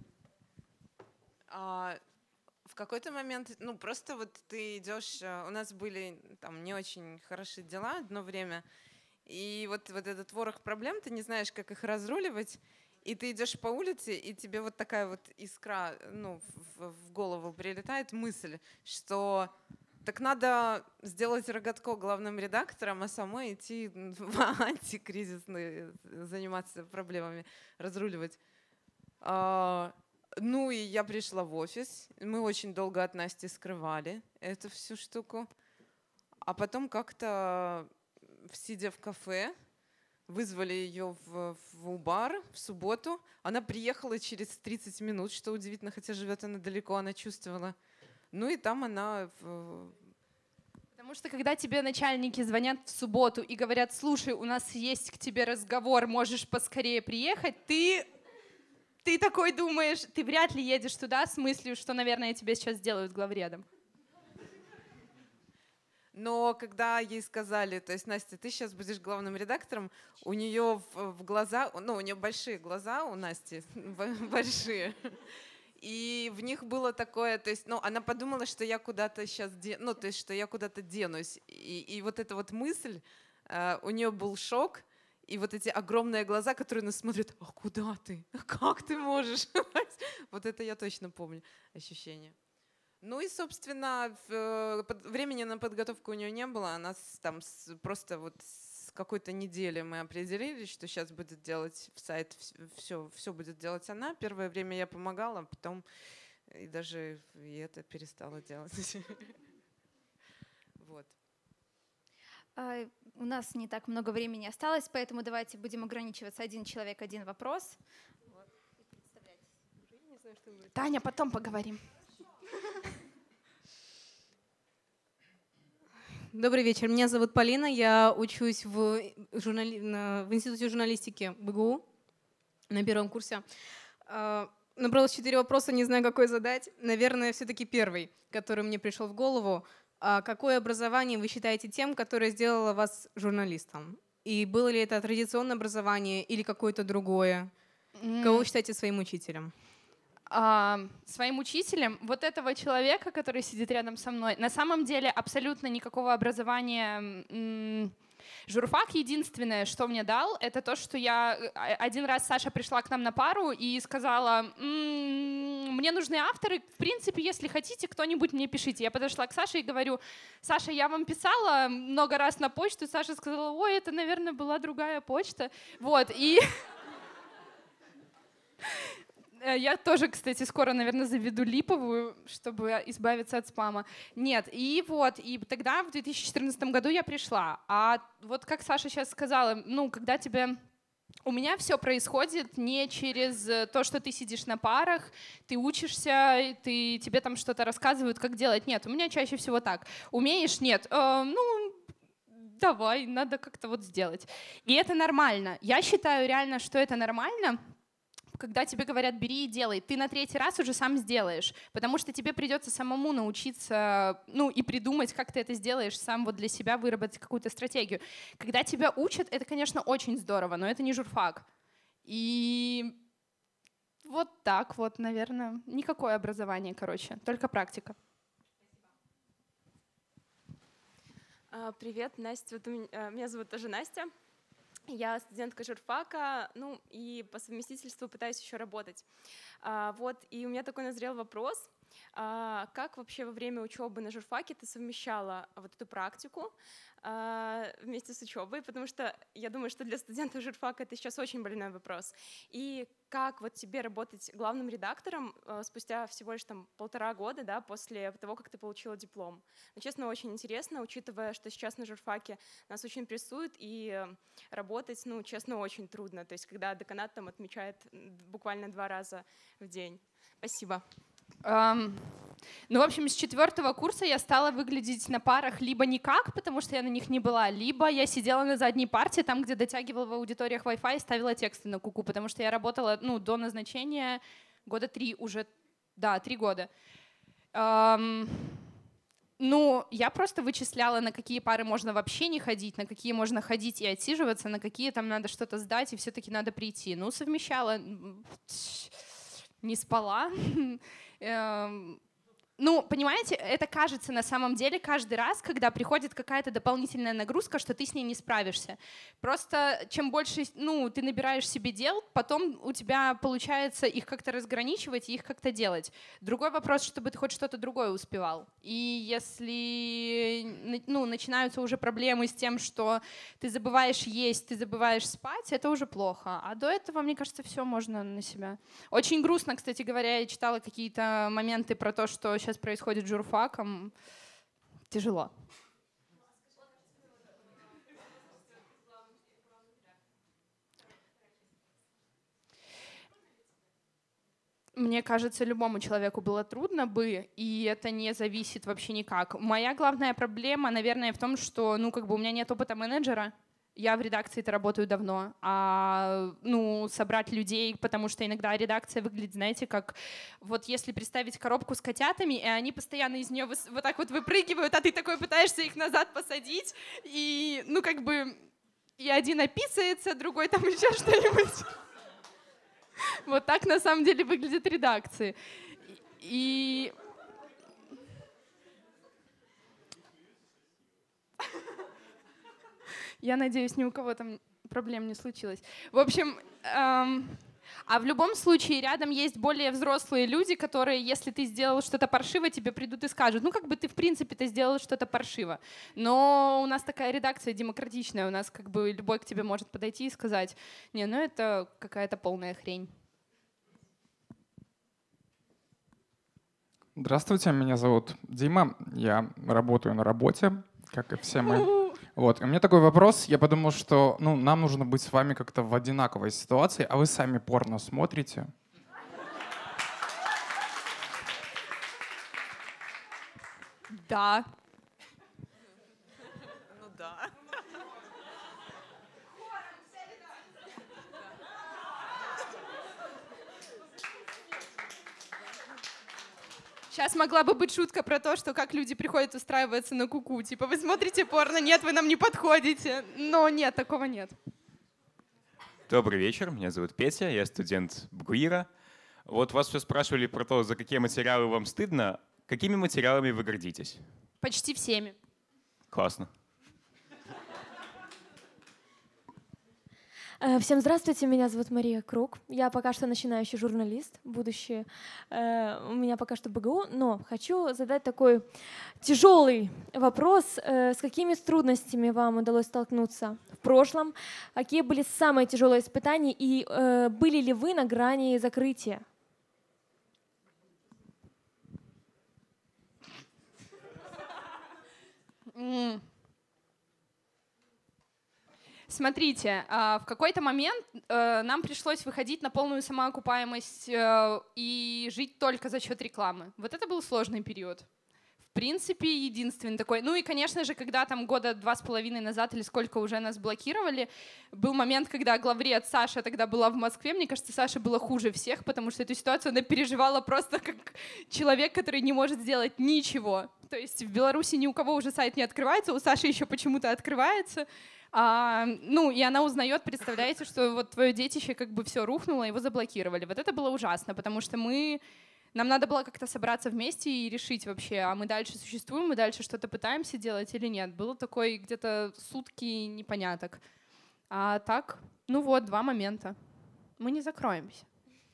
А, в какой-то момент, ну просто вот ты идешь, у нас были там не очень хорошие дела одно время, и вот, вот этот ворох проблем, ты не знаешь, как их разруливать, и ты идешь по улице, и тебе вот такая вот искра, ну, в, в голову прилетает мысль, что... Так надо сделать Рогатко главным редактором, а самой идти в антикризисные, заниматься проблемами, разруливать. А, ну и я пришла в офис. Мы очень долго от Насти скрывали эту всю штуку. А потом как-то, сидя в кафе, вызвали ее в, в бар в субботу. Она приехала через тридцать минут, что удивительно, хотя живет она далеко, она чувствовала. Ну и там она... Потому что когда тебе начальники звонят в субботу и говорят, слушай, у нас есть к тебе разговор, можешь поскорее приехать, ты, ты такой думаешь, ты вряд ли едешь туда с мыслью, что, наверное, тебе сейчас сделают главредом. Но когда ей сказали, то есть, Настя, ты сейчас будешь главным редактором, у нее в, в глаза, ну, у нее большие глаза, у Насти большие. И в них было такое, то есть, ну, она подумала, что я куда-то сейчас, де, ну, то есть, что я куда-то денусь. И, и вот эта вот мысль, э, у нее был шок, и вот эти огромные глаза, которые нас смотрят, а куда ты? Как ты можешь? Вот это я точно помню ощущение. Ну и, собственно, времени на подготовку у нее не было, она там просто вот с какой-то недели мы определили, что сейчас будет делать в сайт, все, все будет делать она. Первое время я помогала, потом и даже и это перестала делать. Вот. У нас не так много времени осталось, поэтому давайте будем ограничиваться. Один человек, один вопрос. Вот. Таня, потом поговорим. Добрый вечер, меня зовут Полина, я учусь в, журнали... в Институте журналистики БГУ на первом курсе. Набралось четыре вопроса, не знаю, какой задать. Наверное, все-таки первый, который мне пришел в голову. Какое образование вы считаете тем, которое сделало вас журналистом? И было ли это традиционное образование или какое-то другое? Кого вы считаете своим учителем? А, своим учителем вот этого человека, который сидит рядом со мной, на самом деле абсолютно никакого образования. Журфак единственное, что мне дал, это то, что я один раз Саша пришла к нам на пару и сказала, м-м, мне нужны авторы, в принципе, если хотите, кто-нибудь мне пишите. Я подошла к Саше и говорю, Саша, я вам писала много раз на почту. Саша сказала, ой, это, наверное, была другая почта. Вот, и... Я тоже, кстати, скоро, наверное, заведу липовую, чтобы избавиться от спама. Нет, и вот, и тогда в две тысячи четырнадцатом году я пришла. А вот как Саша сейчас сказала, ну, когда тебе... У меня все происходит не через то, что ты сидишь на парах, ты учишься, ты, тебе там что-то рассказывают, как делать. Нет, у меня чаще всего так. Умеешь? Нет. Э, ну, давай, надо как-то вот сделать. И это нормально. Я считаю реально, что это нормально, когда тебе говорят «бери и делай», ты на третий раз уже сам сделаешь, потому что тебе придется самому научиться, ну, и придумать, как ты это сделаешь, сам вот для себя выработать какую-то стратегию. Когда тебя учат, это, конечно, очень здорово, но это не журфак. И вот так вот, наверное. Никакое образование, короче, только практика. Привет, Настя. Вот у меня, меня зовут тоже Настя. Я студентка журфака, ну и по совместительству пытаюсь еще работать. А, вот, и у меня такой назрел вопрос. А, как вообще во время учебы на журфаке ты совмещала вот эту практику а, вместе с учебой? Потому что я думаю, что для студентов журфака это сейчас очень больной вопрос. И как вот тебе работать главным редактором а, спустя всего лишь там полтора года, да, после того, как ты получила диплом? Но, честно, очень интересно, учитывая, что сейчас на журфаке нас очень прессуют, и работать, ну, честно, очень трудно. То есть когда деканат там отмечает буквально два раза в день. Спасибо. Um, ну, в общем, с четвертого курса я стала выглядеть на парах либо никак, потому что я на них не была, либо я сидела на задней парте, там, где дотягивала в аудиториях Wi-Fi и ставила тексты на куку, потому что я работала, ну, до назначения года три уже, да, три года. Um, ну, я просто вычисляла, на какие пары можно вообще не ходить, на какие можно ходить и отсиживаться, на какие там надо что-то сдать и все-таки надо прийти. Ну, совмещала, не спала. Ну, понимаете, это кажется на самом деле каждый раз, когда приходит какая-то дополнительная нагрузка, что ты с ней не справишься. Просто чем больше, ну, ты набираешь себе дел, потом у тебя получается их как-то разграничивать и их как-то делать. Другой вопрос, чтобы ты хоть что-то другое успевал. И если, ну, начинаются уже проблемы с тем, что ты забываешь есть, ты забываешь спать, это уже плохо. А до этого, мне кажется, все можно на себя. Очень грустно, кстати говоря, я читала какие-то моменты про то, что сейчас происходит с журфаком. Тяжело. Мне кажется, любому человеку было трудно бы, и это не зависит вообще никак. Моя главная проблема, наверное, в том, что, ну, как бы у меня нет опыта менеджера. Я в редакции-то работаю давно, а ну, собрать людей, потому что иногда редакция выглядит, знаете, как вот если представить коробку с котятами, и они постоянно из нее вот так вот выпрыгивают, а ты такой пытаешься их назад посадить, и ну как бы и один описывается, другой там еще что-нибудь. Вот так на самом деле выглядят редакции. И... Я надеюсь, ни у кого там проблем не случилось. В общем, эм, а в любом случае рядом есть более взрослые люди, которые, если ты сделал что-то паршиво, тебе придут и скажут, ну как бы ты в принципе-то сделал что-то паршиво. Но у нас такая редакция демократичная, у нас как бы любой к тебе может подойти и сказать, не, ну это какая-то полная хрень. Здравствуйте, меня зовут Дима, я работаю на работе, как и все мы. Вот. И у меня такой вопрос. Я подумал, что ну, нам нужно быть с вами как-то в одинаковой ситуации, а вы сами порно смотрите? Да. Ну да. Сейчас могла бы быть шутка про то, что как люди приходят устраиваться на куку. Типа, вы смотрите порно, нет, вы нам не подходите. Но нет, такого нет. Добрый вечер, меня зовут Петя, я студент БГУИРа. Вот вас все спрашивали про то, за какие материалы вам стыдно. Какими материалами вы гордитесь? Почти всеми. Классно. Всем здравствуйте, меня зовут Мария Круг. Я пока что начинающий журналист, будущее. У меня пока что БГУ, но хочу задать такой тяжелый вопрос. С какими трудностями вам удалось столкнуться в прошлом? Какие были самые тяжелые испытания и были ли вы на грани закрытия? Mm. Смотрите, в какой-то момент нам пришлось выходить на полную самоокупаемость и жить только за счет рекламы. Вот это был сложный период. принципе, единственный такой. Ну и, конечно же, когда там года два с половиной назад или сколько уже нас блокировали, был момент, когда главред Саша тогда была в Москве. Мне кажется, Саша была хуже всех, потому что эту ситуацию она переживала просто как человек, который не может сделать ничего. То есть в Беларуси ни у кого уже сайт не открывается, у Саши еще почему-то открывается. А, ну, и она узнает, представляете, что вот твое детище как бы все рухнуло, его заблокировали. Вот это было ужасно, потому что мы... Нам надо было как-то собраться вместе и решить вообще, а мы дальше существуем, мы дальше что-то пытаемся делать или нет. Было такой где-то сутки непоняток. А так, ну вот, два момента. Мы не закроемся.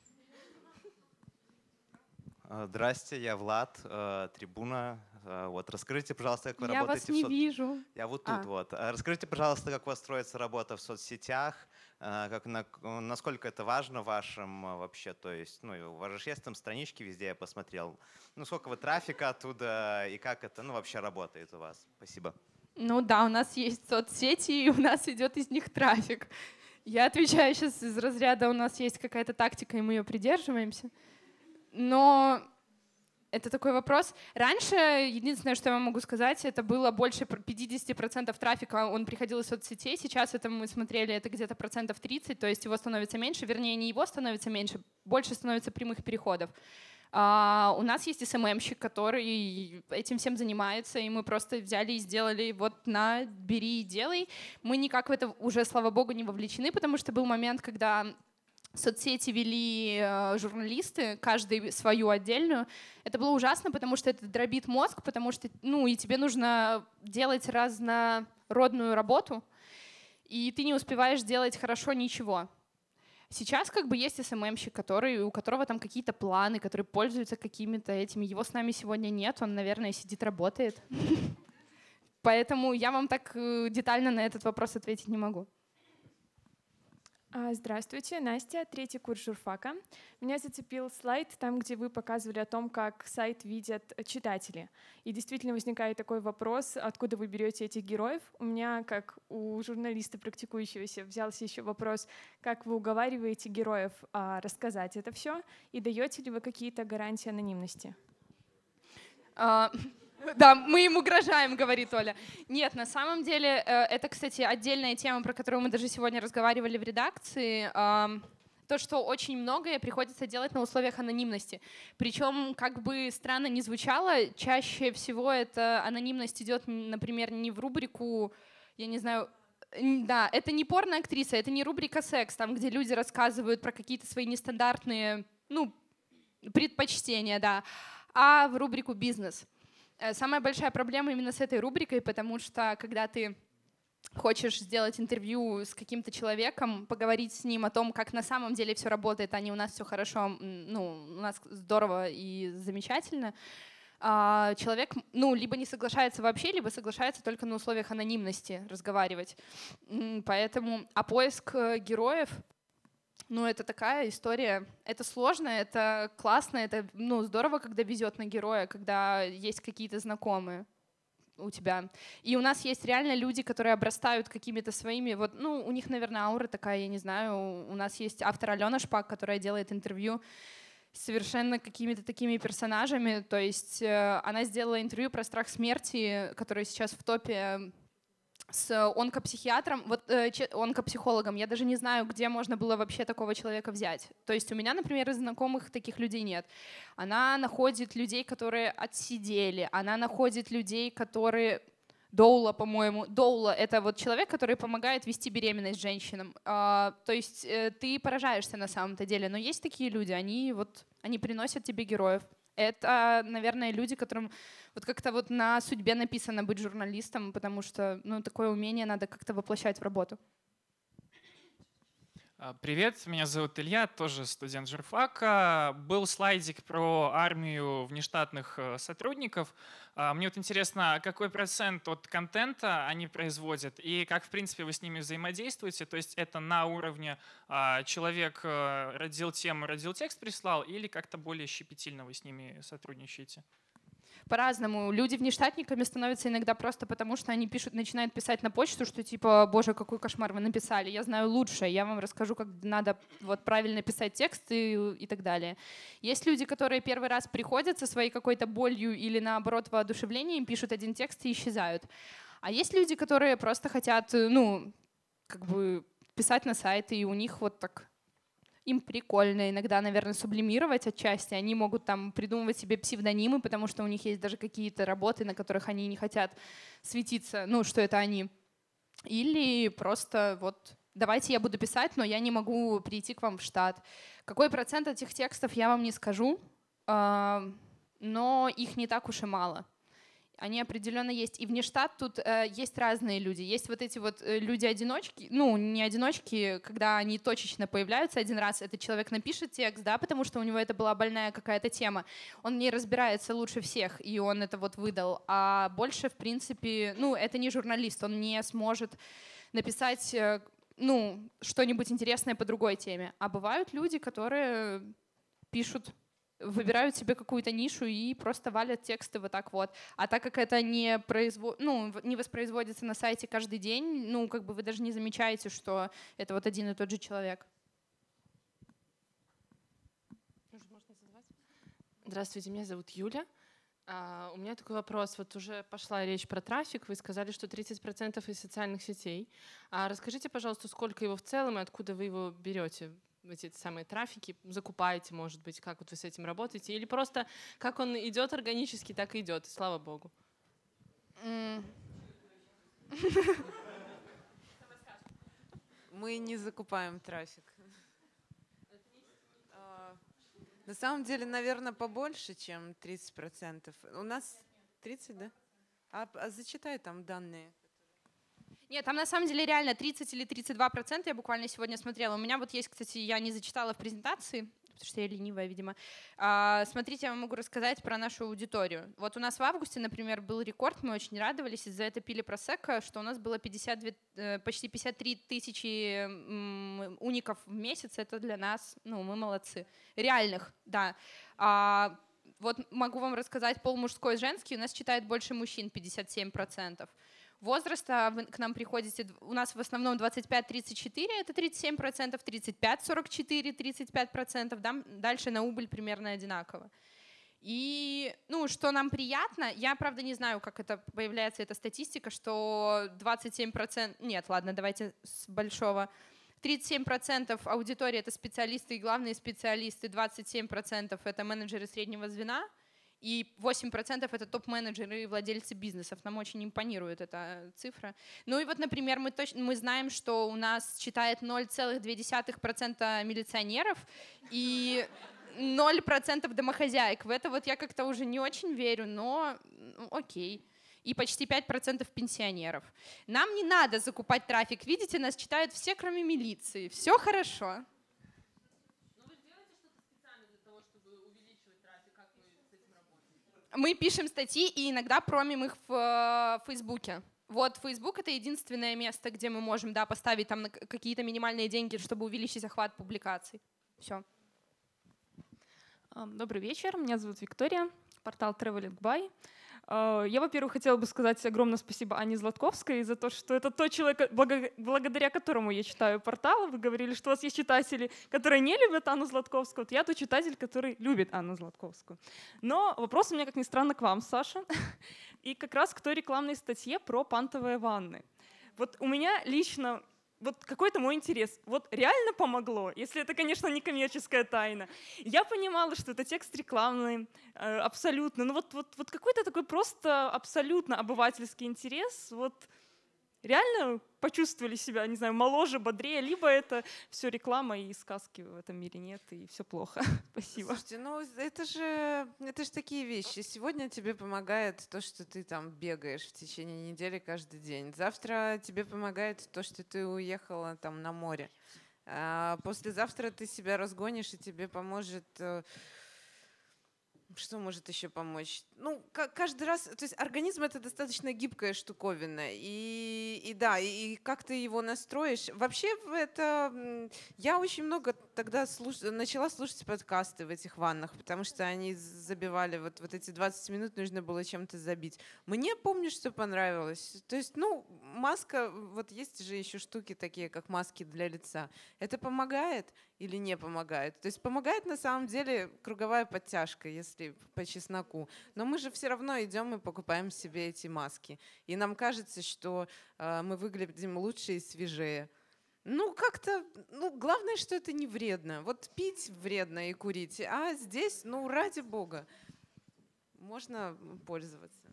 Здрасте, я Влад, э, трибуна. Э, вот, расскажите, пожалуйста, как вы я работаете вас не в соц... вижу. Я вот тут а. вот. Расскажите, пожалуйста, как у вас строится работа в соцсетях, э, как, на, насколько это важно вашим вообще, то есть, ну, у вас же есть там странички везде, я посмотрел. Ну, сколько вы трафика оттуда и как это, ну, вообще работает у вас? Спасибо. Ну да, у нас есть соцсети, и у нас идет из них трафик. Я отвечаю сейчас из разряда, у нас есть какая-то тактика, и мы ее придерживаемся. Но это такой вопрос. Раньше, единственное, что я вам могу сказать, это было больше пятьдесят процентов трафика, он приходил из соцсетей. Сейчас это мы смотрели, это где-то процентов тридцать, то есть его становится меньше, вернее, не его становится меньше, больше становится прямых переходов. А у нас есть эс эм эм-щик, который этим всем занимается, и мы просто взяли и сделали вот на, бери и делай. Мы никак в это уже, слава богу, не вовлечены, потому что был момент, когда соцсети вели э, журналисты, каждый свою отдельную. Это было ужасно, потому что это дробит мозг, потому что, ну, и тебе нужно делать разнородную работу, и ты не успеваешь делать хорошо ничего. Сейчас как бы есть эс эм эм-щик, который, у которого там какие-то планы, который пользуется какими-то этими. Его с нами сегодня нет, он, наверное, сидит, работает. Поэтому я вам так детально на этот вопрос ответить не могу. Здравствуйте, Настя, третий курс журфака. Меня зацепил слайд там, где вы показывали о том, как сайт видят читатели. И действительно возникает такой вопрос, откуда вы берете этих героев. У меня, как у журналиста практикующегося, взялся еще вопрос, как вы уговариваете героев а, рассказать это все, и даете ли вы какие-то гарантии анонимности? А... Да, мы им угрожаем, говорит Оля. Нет, на самом деле, это, кстати, отдельная тема, про которую мы даже сегодня разговаривали в редакции. То, что очень многое приходится делать на условиях анонимности. Причем, как бы странно ни звучало, чаще всего эта анонимность идет, например, не в рубрику, я не знаю, да, это не порно-актриса, это не рубрика «Секс», там, где люди рассказывают про какие-то свои нестандартные, ну, предпочтения, да, а в рубрику «Бизнес». Самая большая проблема именно с этой рубрикой, потому что когда ты хочешь сделать интервью с каким-то человеком, поговорить с ним о том, как на самом деле все работает, а не у нас все хорошо, ну, у нас здорово и замечательно, человек, ну, либо не соглашается вообще, либо соглашается только на условиях анонимности разговаривать. Поэтому, а поиск героев, ну, это такая история. Это сложно, это классно, это, ну, здорово, когда везет на героя, когда есть какие-то знакомые у тебя. И у нас есть реально люди, которые обрастают какими-то своими, вот, ну, у них, наверное, аура такая, я не знаю. У нас есть автор Алена Шпак, которая делает интервью с совершенно какими-то такими персонажами. То есть э, она сделала интервью про страх смерти, который сейчас в топе, с онкопсихиатром, вот э, онкопсихологом. Я даже не знаю, где можно было вообще такого человека взять. То есть у меня, например, из знакомых таких людей нет. Она находит людей, которые отсидели, она находит людей, которые... Доула, по-моему. Доула — это вот человек, который помогает вести беременность женщинам. А, то есть э, ты поражаешься на самом-то деле. Но есть такие люди, они, вот, они приносят тебе героев. Это, наверное, люди, которым вот как-то вот на судьбе написано быть журналистом, потому что, ну, такое умение надо как-то воплощать в работу. Привет, меня зовут Илья, тоже студент журфака. Был слайдик про армию внештатных сотрудников. Мне вот интересно, какой процент от контента они производят и как, в принципе, вы с ними взаимодействуете? То есть это на уровне человек родил тему, родил текст, прислал, или как-то более щепетильно вы с ними сотрудничаете? по-разному. Люди внештатниками становятся иногда просто потому, что они пишут, начинают писать на почту, что типа, боже, какой кошмар вы написали, я знаю лучше, я вам расскажу, как надо вот правильно писать текст и, и так далее. Есть люди, которые первый раз приходят со своей какой-то болью или наоборот воодушевлением, пишут один текст и исчезают. А есть люди, которые просто хотят, ну, как бы писать на сайты, и у них вот так... Им прикольно иногда, наверное, сублимировать отчасти. Они могут там придумывать себе псевдонимы, потому что у них есть даже какие-то работы, на которых они не хотят светиться, ну, что это они. Или просто вот давайте я буду писать, но я не могу прийти к вам в штат. Какой процент этих текстов, я вам не скажу, но их не так уж и мало. Они определенно есть. И внештат тут э, есть разные люди. Есть вот эти вот люди-одиночки, ну, не одиночки, когда они точечно появляются один раз. Этот человек напишет текст, да, потому что у него это была больная какая-то тема. Он не разбирается лучше всех, и он это вот выдал. А больше, в принципе, ну, это не журналист, он не сможет написать, э, ну, что-нибудь интересное по другой теме. А бывают люди, которые пишут, выбирают себе какую-то нишу и просто валят тексты вот так вот. А так как это не, производ... ну, не воспроизводится на сайте каждый день, ну, как бы вы даже не замечаете, что это вот один и тот же человек. Здравствуйте, меня зовут Юля. А, у меня такой вопрос. Вот уже пошла речь про трафик. Вы сказали, что тридцать процентов из социальных сетей. А расскажите, пожалуйста, сколько его в целом и откуда вы его берете? Эти самые трафики закупаете, может быть, как вот вы с этим работаете, или просто как он идет органически, так и идет, и слава богу. Мы не закупаем трафик. На самом деле, наверное, побольше, чем тридцать процентов. У нас тридцать, да? А, а зачитай там данные. Нет, там на самом деле реально тридцать или тридцать два процента, я буквально сегодня смотрела. У меня вот есть, кстати, я не зачитала в презентации, потому что я ленивая, видимо. А, смотрите, я вам могу рассказать про нашу аудиторию. Вот у нас в августе, например, был рекорд, мы очень радовались, из-за этого пили просекко, что у нас было пятьдесят две, почти пятьдесят три тысячи уников в месяц, это для нас, ну, мы молодцы. Реальных, да. А, вот могу вам рассказать, пол мужской и женский, у нас читает больше мужчин, пятьдесят семь процентов. Возраста вы к нам приходите, у нас в основном двадцать пять тридцать четыре, это тридцать семь процентов, тридцать пять сорок четыре, тридцать пять процентов, да, дальше на убыль примерно одинаково. И, ну, что нам приятно, я, правда, не знаю, как это появляется, эта статистика, что двадцать семь процентов, нет, ладно, давайте с большого, тридцать семь процентов аудитории — это специалисты и главные специалисты, двадцать семь процентов — это менеджеры среднего звена, и восемь процентов это топ-менеджеры и владельцы бизнесов. Нам очень импонирует эта цифра. Ну и вот, например, мы, точно, мы знаем, что у нас читает ноль целых две десятых процента милиционеров и ноль процентов домохозяек. В это вот я как-то уже не очень верю, но ну, окей. И почти пять процентов пенсионеров. Нам не надо закупать трафик. Видите, нас читают все, кроме милиции. Все хорошо. Мы пишем статьи и иногда промим их в Фейсбуке. Вот Facebook — это единственное место, где мы можем, да, поставить там какие-то минимальные деньги, чтобы увеличить охват публикаций. Все. Добрый вечер, меня зовут Виктория, портал Traveling by. Я, во-первых, хотела бы сказать огромное спасибо Ане Златковской за то, что это тот человек, благодаря которому я читаю портал. Вы говорили, что у вас есть читатели, которые не любят Анну Златковскую. Вот я тот читатель, который любит Анну Златковскую. Но вопрос у меня, как ни странно, к вам, Саша. И как раз к той рекламной статье про пантовые ванны. Вот у меня лично вот какой-то мой интерес. Вот реально помогло, если это, конечно, не коммерческая тайна. Я понимала, что это текст рекламный, э, абсолютно. Ну вот, вот, вот какой-то такой просто абсолютно обывательский интерес. Вот реально почувствовали себя, не знаю, моложе, бодрее, либо это все реклама и сказки в этом мире нет, и все плохо. Спасибо. Слушайте, ну это же, это же такие вещи. Сегодня тебе помогает то, что ты там бегаешь в течение недели каждый день. Завтра тебе помогает то, что ты уехала там на море. А послезавтра ты себя разгонишь, и тебе поможет... Что может еще помочь? Ну, каждый раз, то есть организм — это достаточно гибкая штуковина, и, и да, и, и как ты его настроишь. Вообще это, я очень много тогда слуш... начала слушать подкасты в этих ваннах, потому что они забивали вот, вот эти двадцать минут, нужно было чем-то забить. Мне, помню, что понравилось. То есть, ну, маска, вот есть же еще штуки такие, как маски для лица. Это помогает или не помогает? То есть помогает на самом деле круговая подтяжка, если по чесноку. Но мы же все равно идем и покупаем себе эти маски. И нам кажется, что э, мы выглядим лучше и свежее. Ну, как-то, ну, главное, что это не вредно. Вот пить вредно и курить, а здесь, ну, ради бога, можно пользоваться.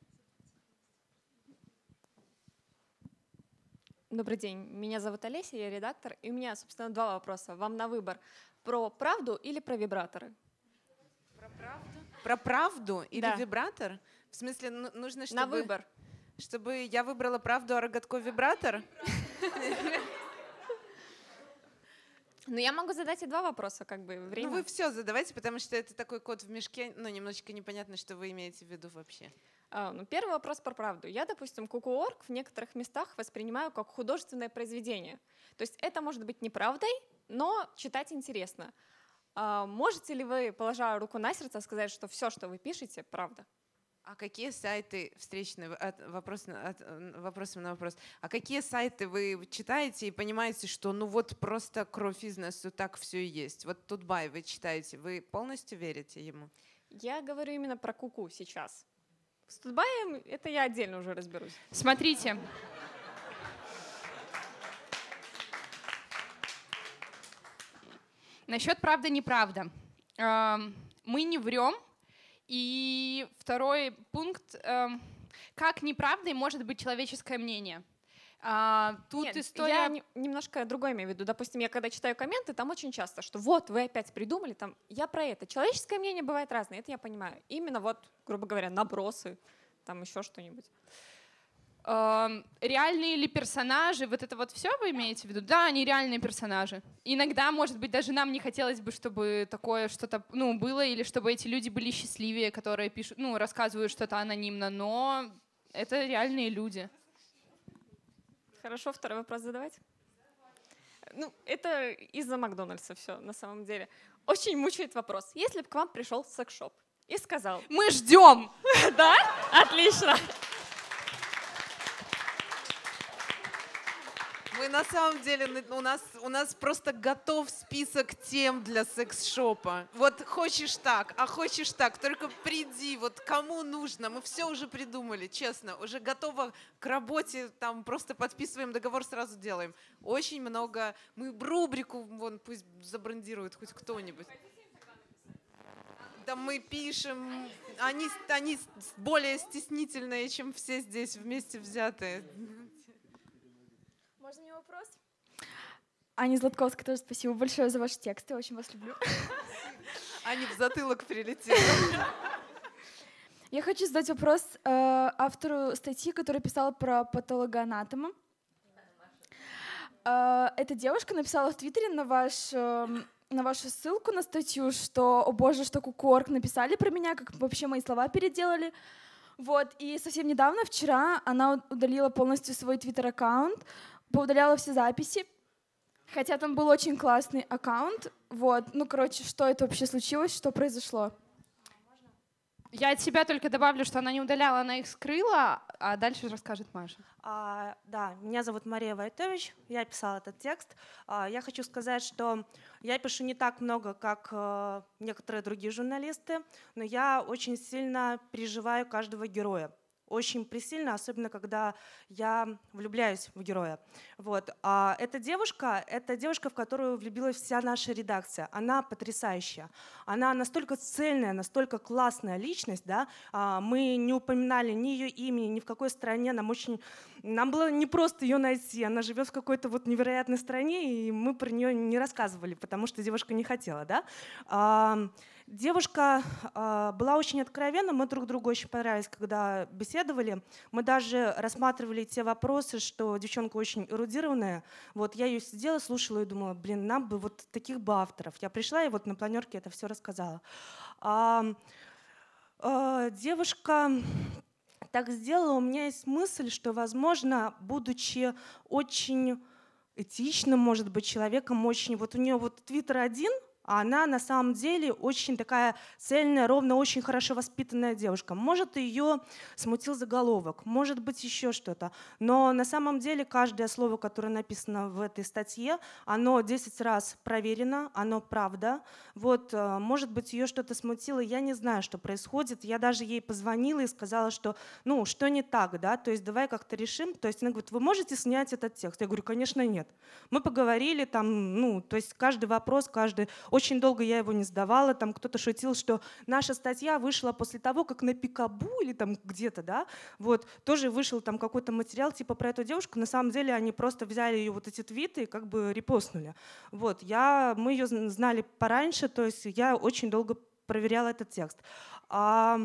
Добрый день, меня зовут Олеся, я редактор, и у меня, собственно, два вопроса. Вам на выбор: про правду или про вибраторы? Про правду? Про правду или Да. вибратор? В смысле, ну, нужно, чтобы... На выбор. Чтобы я выбрала правду, а Рогатко вибратор? Ну, я могу задать и два вопроса, как бы, время. Ну, вы все задавайте, потому что это такой кот в мешке, ну, немножечко непонятно, что вы имеете в виду вообще. А, ну, первый вопрос про правду. Я, допустим, ку-ку точка орг в некоторых местах воспринимаю как художественное произведение. То есть это может быть неправдой, но читать интересно. А, можете ли вы, положа руку на сердце, сказать, что все, что вы пишете, правда? А какие сайты, встречные, от, вопрос, от, вопросом на вопрос, а какие сайты вы читаете и понимаете, что ну вот просто кровь из носу, так все и есть? Вот Тутбай вы читаете, вы полностью верите ему? Я говорю именно про ку-ку сейчас. С Тутбаем это я отдельно уже разберусь. Смотрите. Насчет правда-неправда. Эм, Мы не врем. И второй пункт. эм, Как неправдой может быть человеческое мнение? А, Тут Нет, история... я не- немножко другое имею в виду. Допустим, я когда читаю комменты, там очень часто, что вот, вы опять придумали, там, я про это. Человеческое мнение бывает разное, это я понимаю. Именно вот, грубо говоря, набросы, там еще что-нибудь. Эм, Реальные ли персонажи, вот это вот все вы имеете в виду? Да, они реальные персонажи. Иногда, может быть, даже нам не хотелось бы, чтобы такое что-то, ну, было, или чтобы эти люди были счастливее, которые пишут, ну, рассказывают что-то анонимно, но это реальные люди. Хорошо, второй вопрос задавать? Ну, это из-за Макдональдса все, на самом деле. Очень мучает вопрос. Если бы к вам пришел секс-шоп и сказал... Мы ждем! Да? Отлично! Мы на самом деле, у нас, у нас просто готов список тем для секс-шопа. Вот хочешь так, а хочешь так, только приди, вот кому нужно. Мы все уже придумали, честно, уже готово к работе, там просто подписываем договор, сразу делаем. Очень много, мы рубрику, вон, пусть забрендирует хоть кто-нибудь. Да мы пишем, они, они более стеснительные, чем все здесь вместе взятые. Можно мне вопрос? Аня Златковская, тоже спасибо большое за ваши тексты, очень вас люблю. Аня в затылок прилетела. Я хочу задать вопрос э, автору статьи, которая писала про патологоанатома. Э, эта девушка написала в Твиттере на, ваш, э, на вашу ссылку на статью, что «О боже, что ку-ку точка орг написали про меня, как вообще мои слова переделали». Вот, и совсем недавно, вчера, она удалила полностью свой твиттер-аккаунт, поудаляла все записи, хотя там был очень классный аккаунт. Вот, ну, короче, что это вообще случилось, что произошло? Я от себя только добавлю, что она не удаляла, она их скрыла, а дальше расскажет Маша. А, да, меня зовут Мария Войтович, я писала этот текст. А, я хочу сказать, что я пишу не так много, как э, некоторые другие журналисты, но я очень сильно переживаю каждого героя. Очень пресильно, особенно когда я влюбляюсь в героя. Вот. А эта девушка, это девушка, в которую влюбилась вся наша редакция. Она потрясающая. Она настолько цельная, настолько классная личность. Да? А, мы не упоминали ни ее имени, ни в какой стране. Нам, очень... Нам было не просто ее найти. Она живет в какой-то вот невероятной стране, и мы про нее не рассказывали, потому что девушка не хотела. Да? А, девушка а, была очень откровенна, мы друг другу очень понравились, когда беседовали. Мы даже рассматривали те вопросы, что девчонка очень эрудированная. Вот я ее сидела, слушала и думала, блин, нам бы вот таких бы авторов. Я пришла и вот на планерке это все рассказала. А, а, девушка так сделала. У меня есть мысль, что, возможно, будучи очень этичным, может быть, человеком очень... Вот у нее вот Твиттер один, а она на самом деле очень такая цельная, ровно, очень хорошо воспитанная девушка. Может, ее смутил заголовок, может быть, еще что-то. Но на самом деле каждое слово, которое написано в этой статье, оно десять раз проверено, оно правда. Вот, может быть, ее что-то смутило, я не знаю, что происходит. Я даже ей позвонила и сказала, что, ну, что не так, да, то есть давай как-то решим. То есть она говорит, вы можете снять этот текст? Я говорю, конечно, нет. Мы поговорили, там, ну, то есть каждый вопрос, каждый... Очень долго я его не сдавала. Там кто-то шутил, что наша статья вышла после того, как на Пикабу или там где-то, да, вот, тоже вышел там какой-то материал типа про эту девушку. На самом деле они просто взяли ее вот эти твиты и как бы репостнули. Вот, я, мы ее знали пораньше, то есть я очень долго проверяла этот текст. А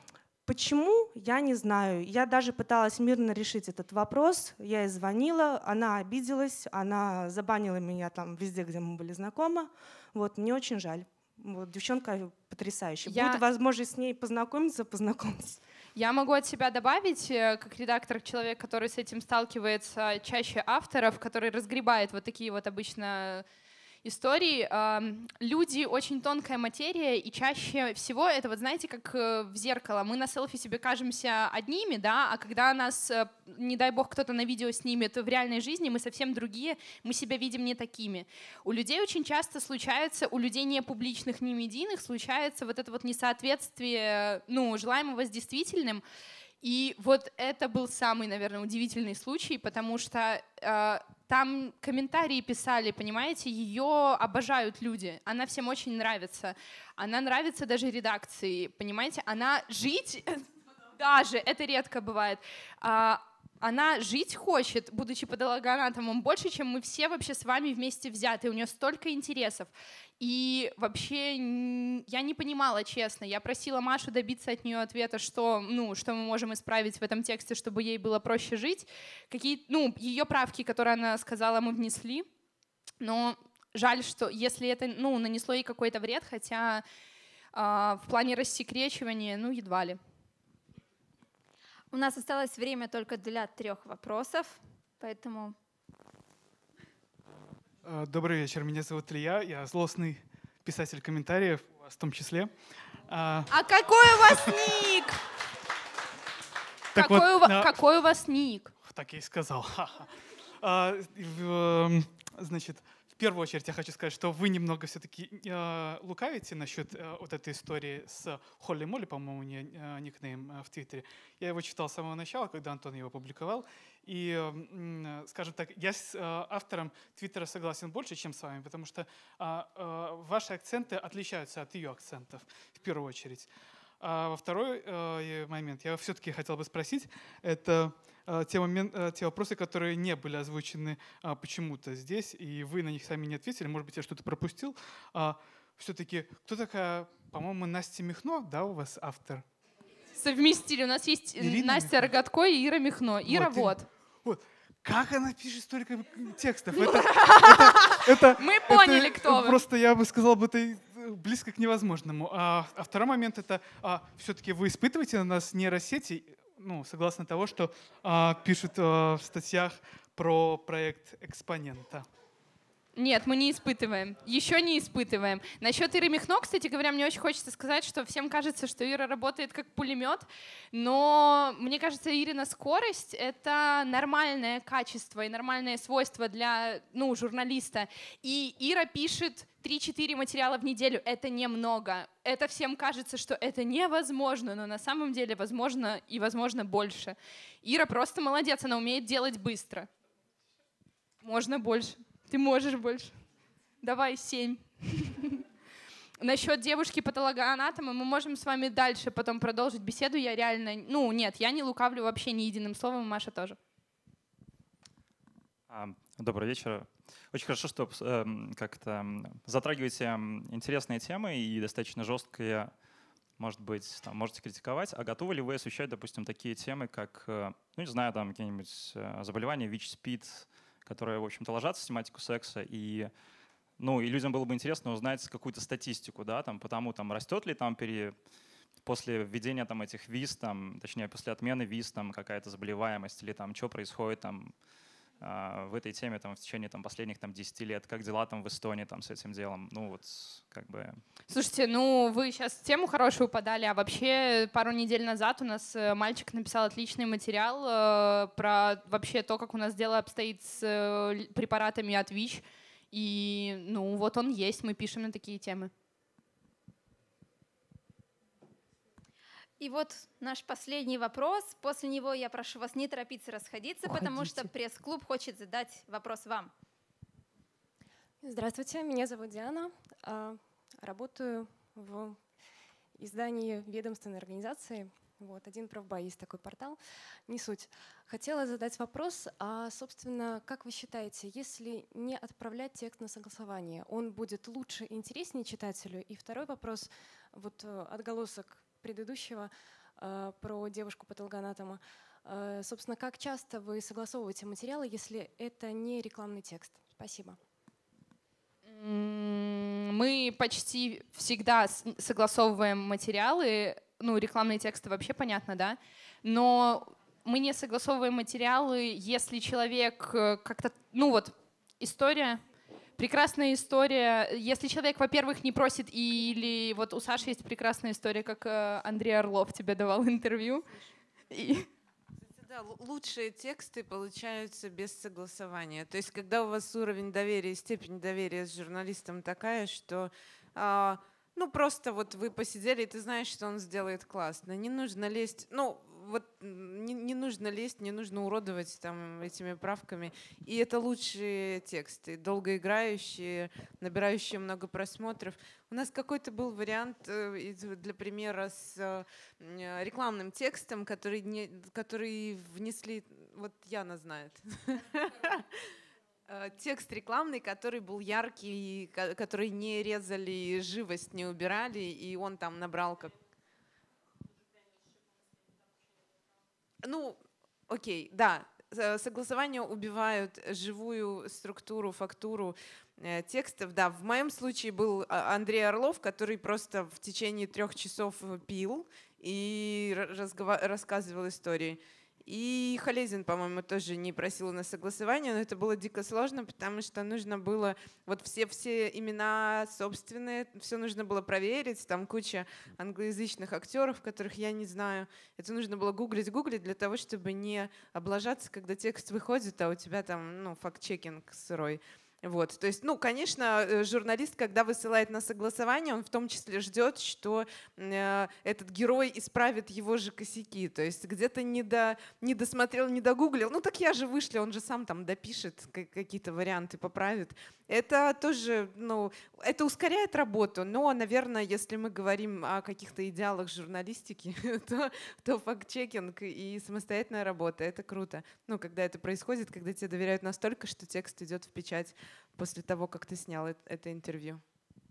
почему, я не знаю. Я даже пыталась мирно решить этот вопрос. Я ей звонила, она обиделась, она забанила меня там везде, где мы были знакомы. Вот, мне очень жаль. Вот, девчонка потрясающая. Я... Будет возможность с ней познакомиться, познакомиться. Я могу от себя добавить, как редактор, человек, который с этим сталкивается чаще авторов, который разгребает вот такие вот обычно истории. Люди очень тонкая материя, и чаще всего это, вот знаете, как в зеркало. Мы на селфи себе кажемся одними, да, а когда нас, не дай бог, кто-то на видео снимет в реальной жизни, мы совсем другие, мы себя видим не такими. У людей очень часто случается, у людей не публичных, не медийных, случается вот это вот несоответствие, ну, желаемого с действительным. И вот это был самый, наверное, удивительный случай, потому что э, там комментарии писали, понимаете, ее обожают люди, она всем очень нравится, она нравится даже редакции, понимаете, она жить, даже, это редко бывает, а, она жить хочет, будучи патологоанатомом, больше, чем мы все вообще с вами вместе взяты. У нее столько интересов. И вообще я не понимала, честно. Я просила Машу добиться от нее ответа, что, ну, что мы можем исправить в этом тексте, чтобы ей было проще жить. Какие, ну, ее правки, которые она сказала, мы внесли. Но жаль, что если это, ну, нанесло ей какой-то вред, хотя э, в плане рассекречивания, ну, едва ли. У нас осталось время только для трех вопросов, поэтому... Добрый вечер, меня зовут Илья, я злостный писатель комментариев, у вас в том числе. А, а какой у вас ник? Какой, вот, у, а... какой у вас ник? Так я и сказал. А, значит, в первую очередь я хочу сказать, что вы немного все-таки э, лукавите насчет э, вот этой истории с Холли Молли, по-моему, не, э, никнейм э, в Твиттере. Я его читал с самого начала, когда Антон его публиковал. И, э, скажем так, я с э, автором Твиттера согласен больше, чем с вами, потому что э, э, ваши акценты отличаются от ее акцентов, в первую очередь. А во второй э, момент я все-таки хотел бы спросить, это э, те, момент, э, те вопросы, которые не были озвучены э, почему-то здесь, и вы на них сами не ответили, может быть, я что-то пропустил. А, все-таки, кто такая, по-моему, Настя Михно, да, у вас автор? Совместили, у нас есть Ирина Настя Михно. Рогатко и Ира Михно. Ира вот. вот. вот. Как она пишет столько текстов? Это, это, это, Мы поняли, это, кто вы. Просто я бы сказал, бы это близко к невозможному. А, а второй момент — это а, все-таки вы испытываете на нас нейросети, ну, согласно того, что а, пишут а, в статьях про проект «Экспонента». Нет, мы не испытываем. Еще не испытываем. Насчет Иры Михно, кстати говоря, мне очень хочется сказать, что всем кажется, что Ира работает как пулемет, но мне кажется, Ирина скорость — это нормальное качество и нормальное свойство для, ну, журналиста. И Ира пишет три-четыре материала в неделю. Это немного. Это всем кажется, что это невозможно, но на самом деле возможно и возможно больше. Ира просто молодец, она умеет делать быстро. Можно больше. Ты можешь больше. Давай семь. Насчет девушки-патологоанатома мы можем с вами дальше потом продолжить беседу. Я реально... Ну, нет, я не лукавлю вообще ни единым словом, Маша тоже. Добрый вечер. Очень хорошо, что э, как-то затрагиваете интересные темы и достаточно жесткие, может быть, там, можете критиковать. А готовы ли вы освещать, допустим, такие темы, как, ну, не знаю, там какие-нибудь заболевания, ВИЧ, СПИД, которые, в общем-то, ложатся в тематику секса, и, ну, и людям было бы интересно узнать какую-то статистику, да, там, потому там растет ли там пере, после введения там этих виз, там, точнее, после отмены виз, там, какая-то заболеваемость, или там, что происходит там а, в этой теме там, в течение там, последних там, десяти лет. Как дела там в Эстонии там, с этим делом? Ну вот как бы... Слушайте, ну вы сейчас тему хорошую подали, а вообще пару недель назад у нас мальчик написал отличный материал э, про вообще то, как у нас дело обстоит с э, препаратами от ВИЧ. И ну вот он есть, мы пишем на такие темы. И вот наш последний вопрос. После него я прошу вас не торопиться расходиться, Уходите. потому что пресс-клуб хочет задать вопрос вам. Здравствуйте, меня зовут Диана. а, Работаю в издании ведомственной организации. Вот, один правбай, есть такой портал. Не суть. Хотела задать вопрос, а, собственно, как вы считаете, если не отправлять текст на согласование, он будет лучше и интереснее читателю? И второй вопрос, вот э, отголосок предыдущего э, про девушку-патологоанатома. Э, собственно, как часто вы согласовываете материалы, если это не рекламный текст? Спасибо. Мы почти всегда согласовываем материалы, ну, рекламные тексты вообще понятно, да, но мы не согласовываем материалы, если человек как-то, ну вот, история, прекрасная история, если человек, во-первых, не просит, или вот у Саши есть прекрасная история, как Андрей Орлов тебе давал интервью. И... Да, лучшие тексты получаются без согласования. То есть, когда у вас уровень доверия, степень доверия с журналистом такая, что а, ну просто вот вы посидели, и ты знаешь, что он сделает классно. Не нужно лезть, ну вот не, не нужно лезть, не нужно уродовать там этими правками. И это лучшие тексты, долгоиграющие, набирающие много просмотров. У нас какой-то был вариант для примера с рекламным текстом, который, не, который внесли, вот Яна знает. Текст рекламный, который был яркий, который не резали, живость не убирали, и он там набрал как... Ну, окей, да, согласования убивают живую структуру, фактуру э, текстов. Да, в моем случае был Андрей Орлов, который просто в течение трех часов пил и рассказывал истории. И Халезин, по-моему, тоже не просил на согласование, но это было дико сложно, потому что нужно было вот все, все имена собственные, все нужно было проверить, там куча англоязычных актеров, которых я не знаю. Это нужно было гуглить, гуглить для того, чтобы не облажаться, когда текст выходит, а у тебя там ну, факт-чекинг сырой. Вот. То есть, ну, конечно, журналист, когда высылает на согласование, он в том числе ждет, что э, этот герой исправит его же косяки. То есть где-то не, до, не досмотрел, не догуглил. Ну, так я же вышли, он же сам там допишет, какие-то варианты поправит. Это тоже, ну, это ускоряет работу. Но, наверное, если мы говорим о каких-то идеалах журналистики, то, то факт-чекинг и самостоятельная работа — это круто. Ну, когда это происходит, когда тебе доверяют настолько, что текст идет в печать после того, как ты снял это интервью.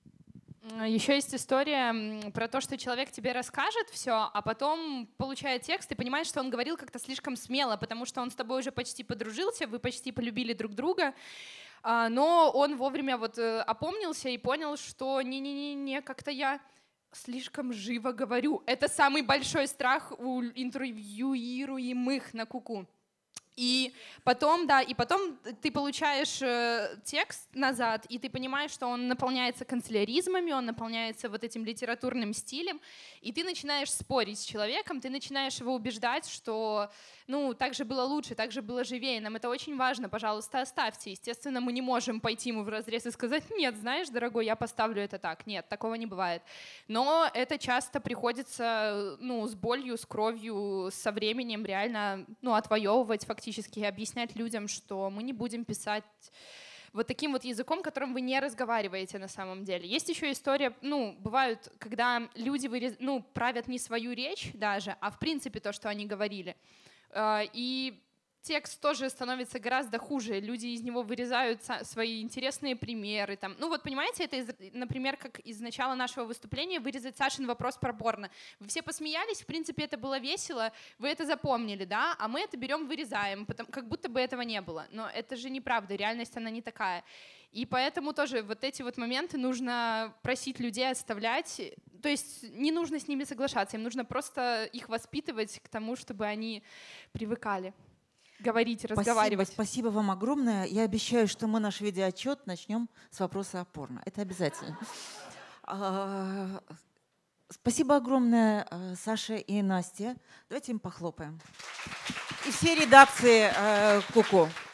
Еще есть история про то, что человек тебе расскажет все, а потом получает текст и понимает, что он говорил как-то слишком смело, потому что он с тобой уже почти подружился, вы почти полюбили друг друга, но он вовремя вот опомнился и понял, что не-не-не, как-то я слишком живо говорю. Это самый большой страх у интервьюируемых на Куку. И потом, да, и потом ты получаешь э, текст назад, и ты понимаешь, что он наполняется канцеляризмами, он наполняется вот этим литературным стилем, и ты начинаешь спорить с человеком, ты начинаешь его убеждать, что, ну, так же было лучше, так же было живее, нам это очень важно, пожалуйста, оставьте. Естественно, мы не можем пойти ему вразрез и сказать: нет, знаешь, дорогой, я поставлю это так. Нет, такого не бывает. Но это часто приходится, ну, с болью, с кровью, со временем реально, ну, отвоевывать фактически, объяснять людям, что мы не будем писать вот таким вот языком, которым вы не разговариваете на самом деле. Есть еще история, ну, бывают, когда люди вырез... ну, правят не свою речь даже, а в принципе то, что они говорили. И текст тоже становится гораздо хуже. Люди из него вырезают свои интересные примеры. Там. Ну вот понимаете, это, из, например, как из начала нашего выступления вырезать Сашин вопрос про порно. Вы все посмеялись, в принципе, это было весело, вы это запомнили, да? А мы это берем, вырезаем, потому, как будто бы этого не было. Но это же неправда, реальность она не такая. И поэтому тоже вот эти вот моменты нужно просить людей оставлять. То есть не нужно с ними соглашаться, им нужно просто их воспитывать к тому, чтобы они привыкали. говорить, Спасибо, разговаривать. спасибо вам огромное. Я обещаю, что мы наш видеоотчет начнем с вопроса о порно. Это обязательно. А, Спасибо огромное э, Саше и Насте. Давайте им похлопаем. И все редакции э, Ку-ку.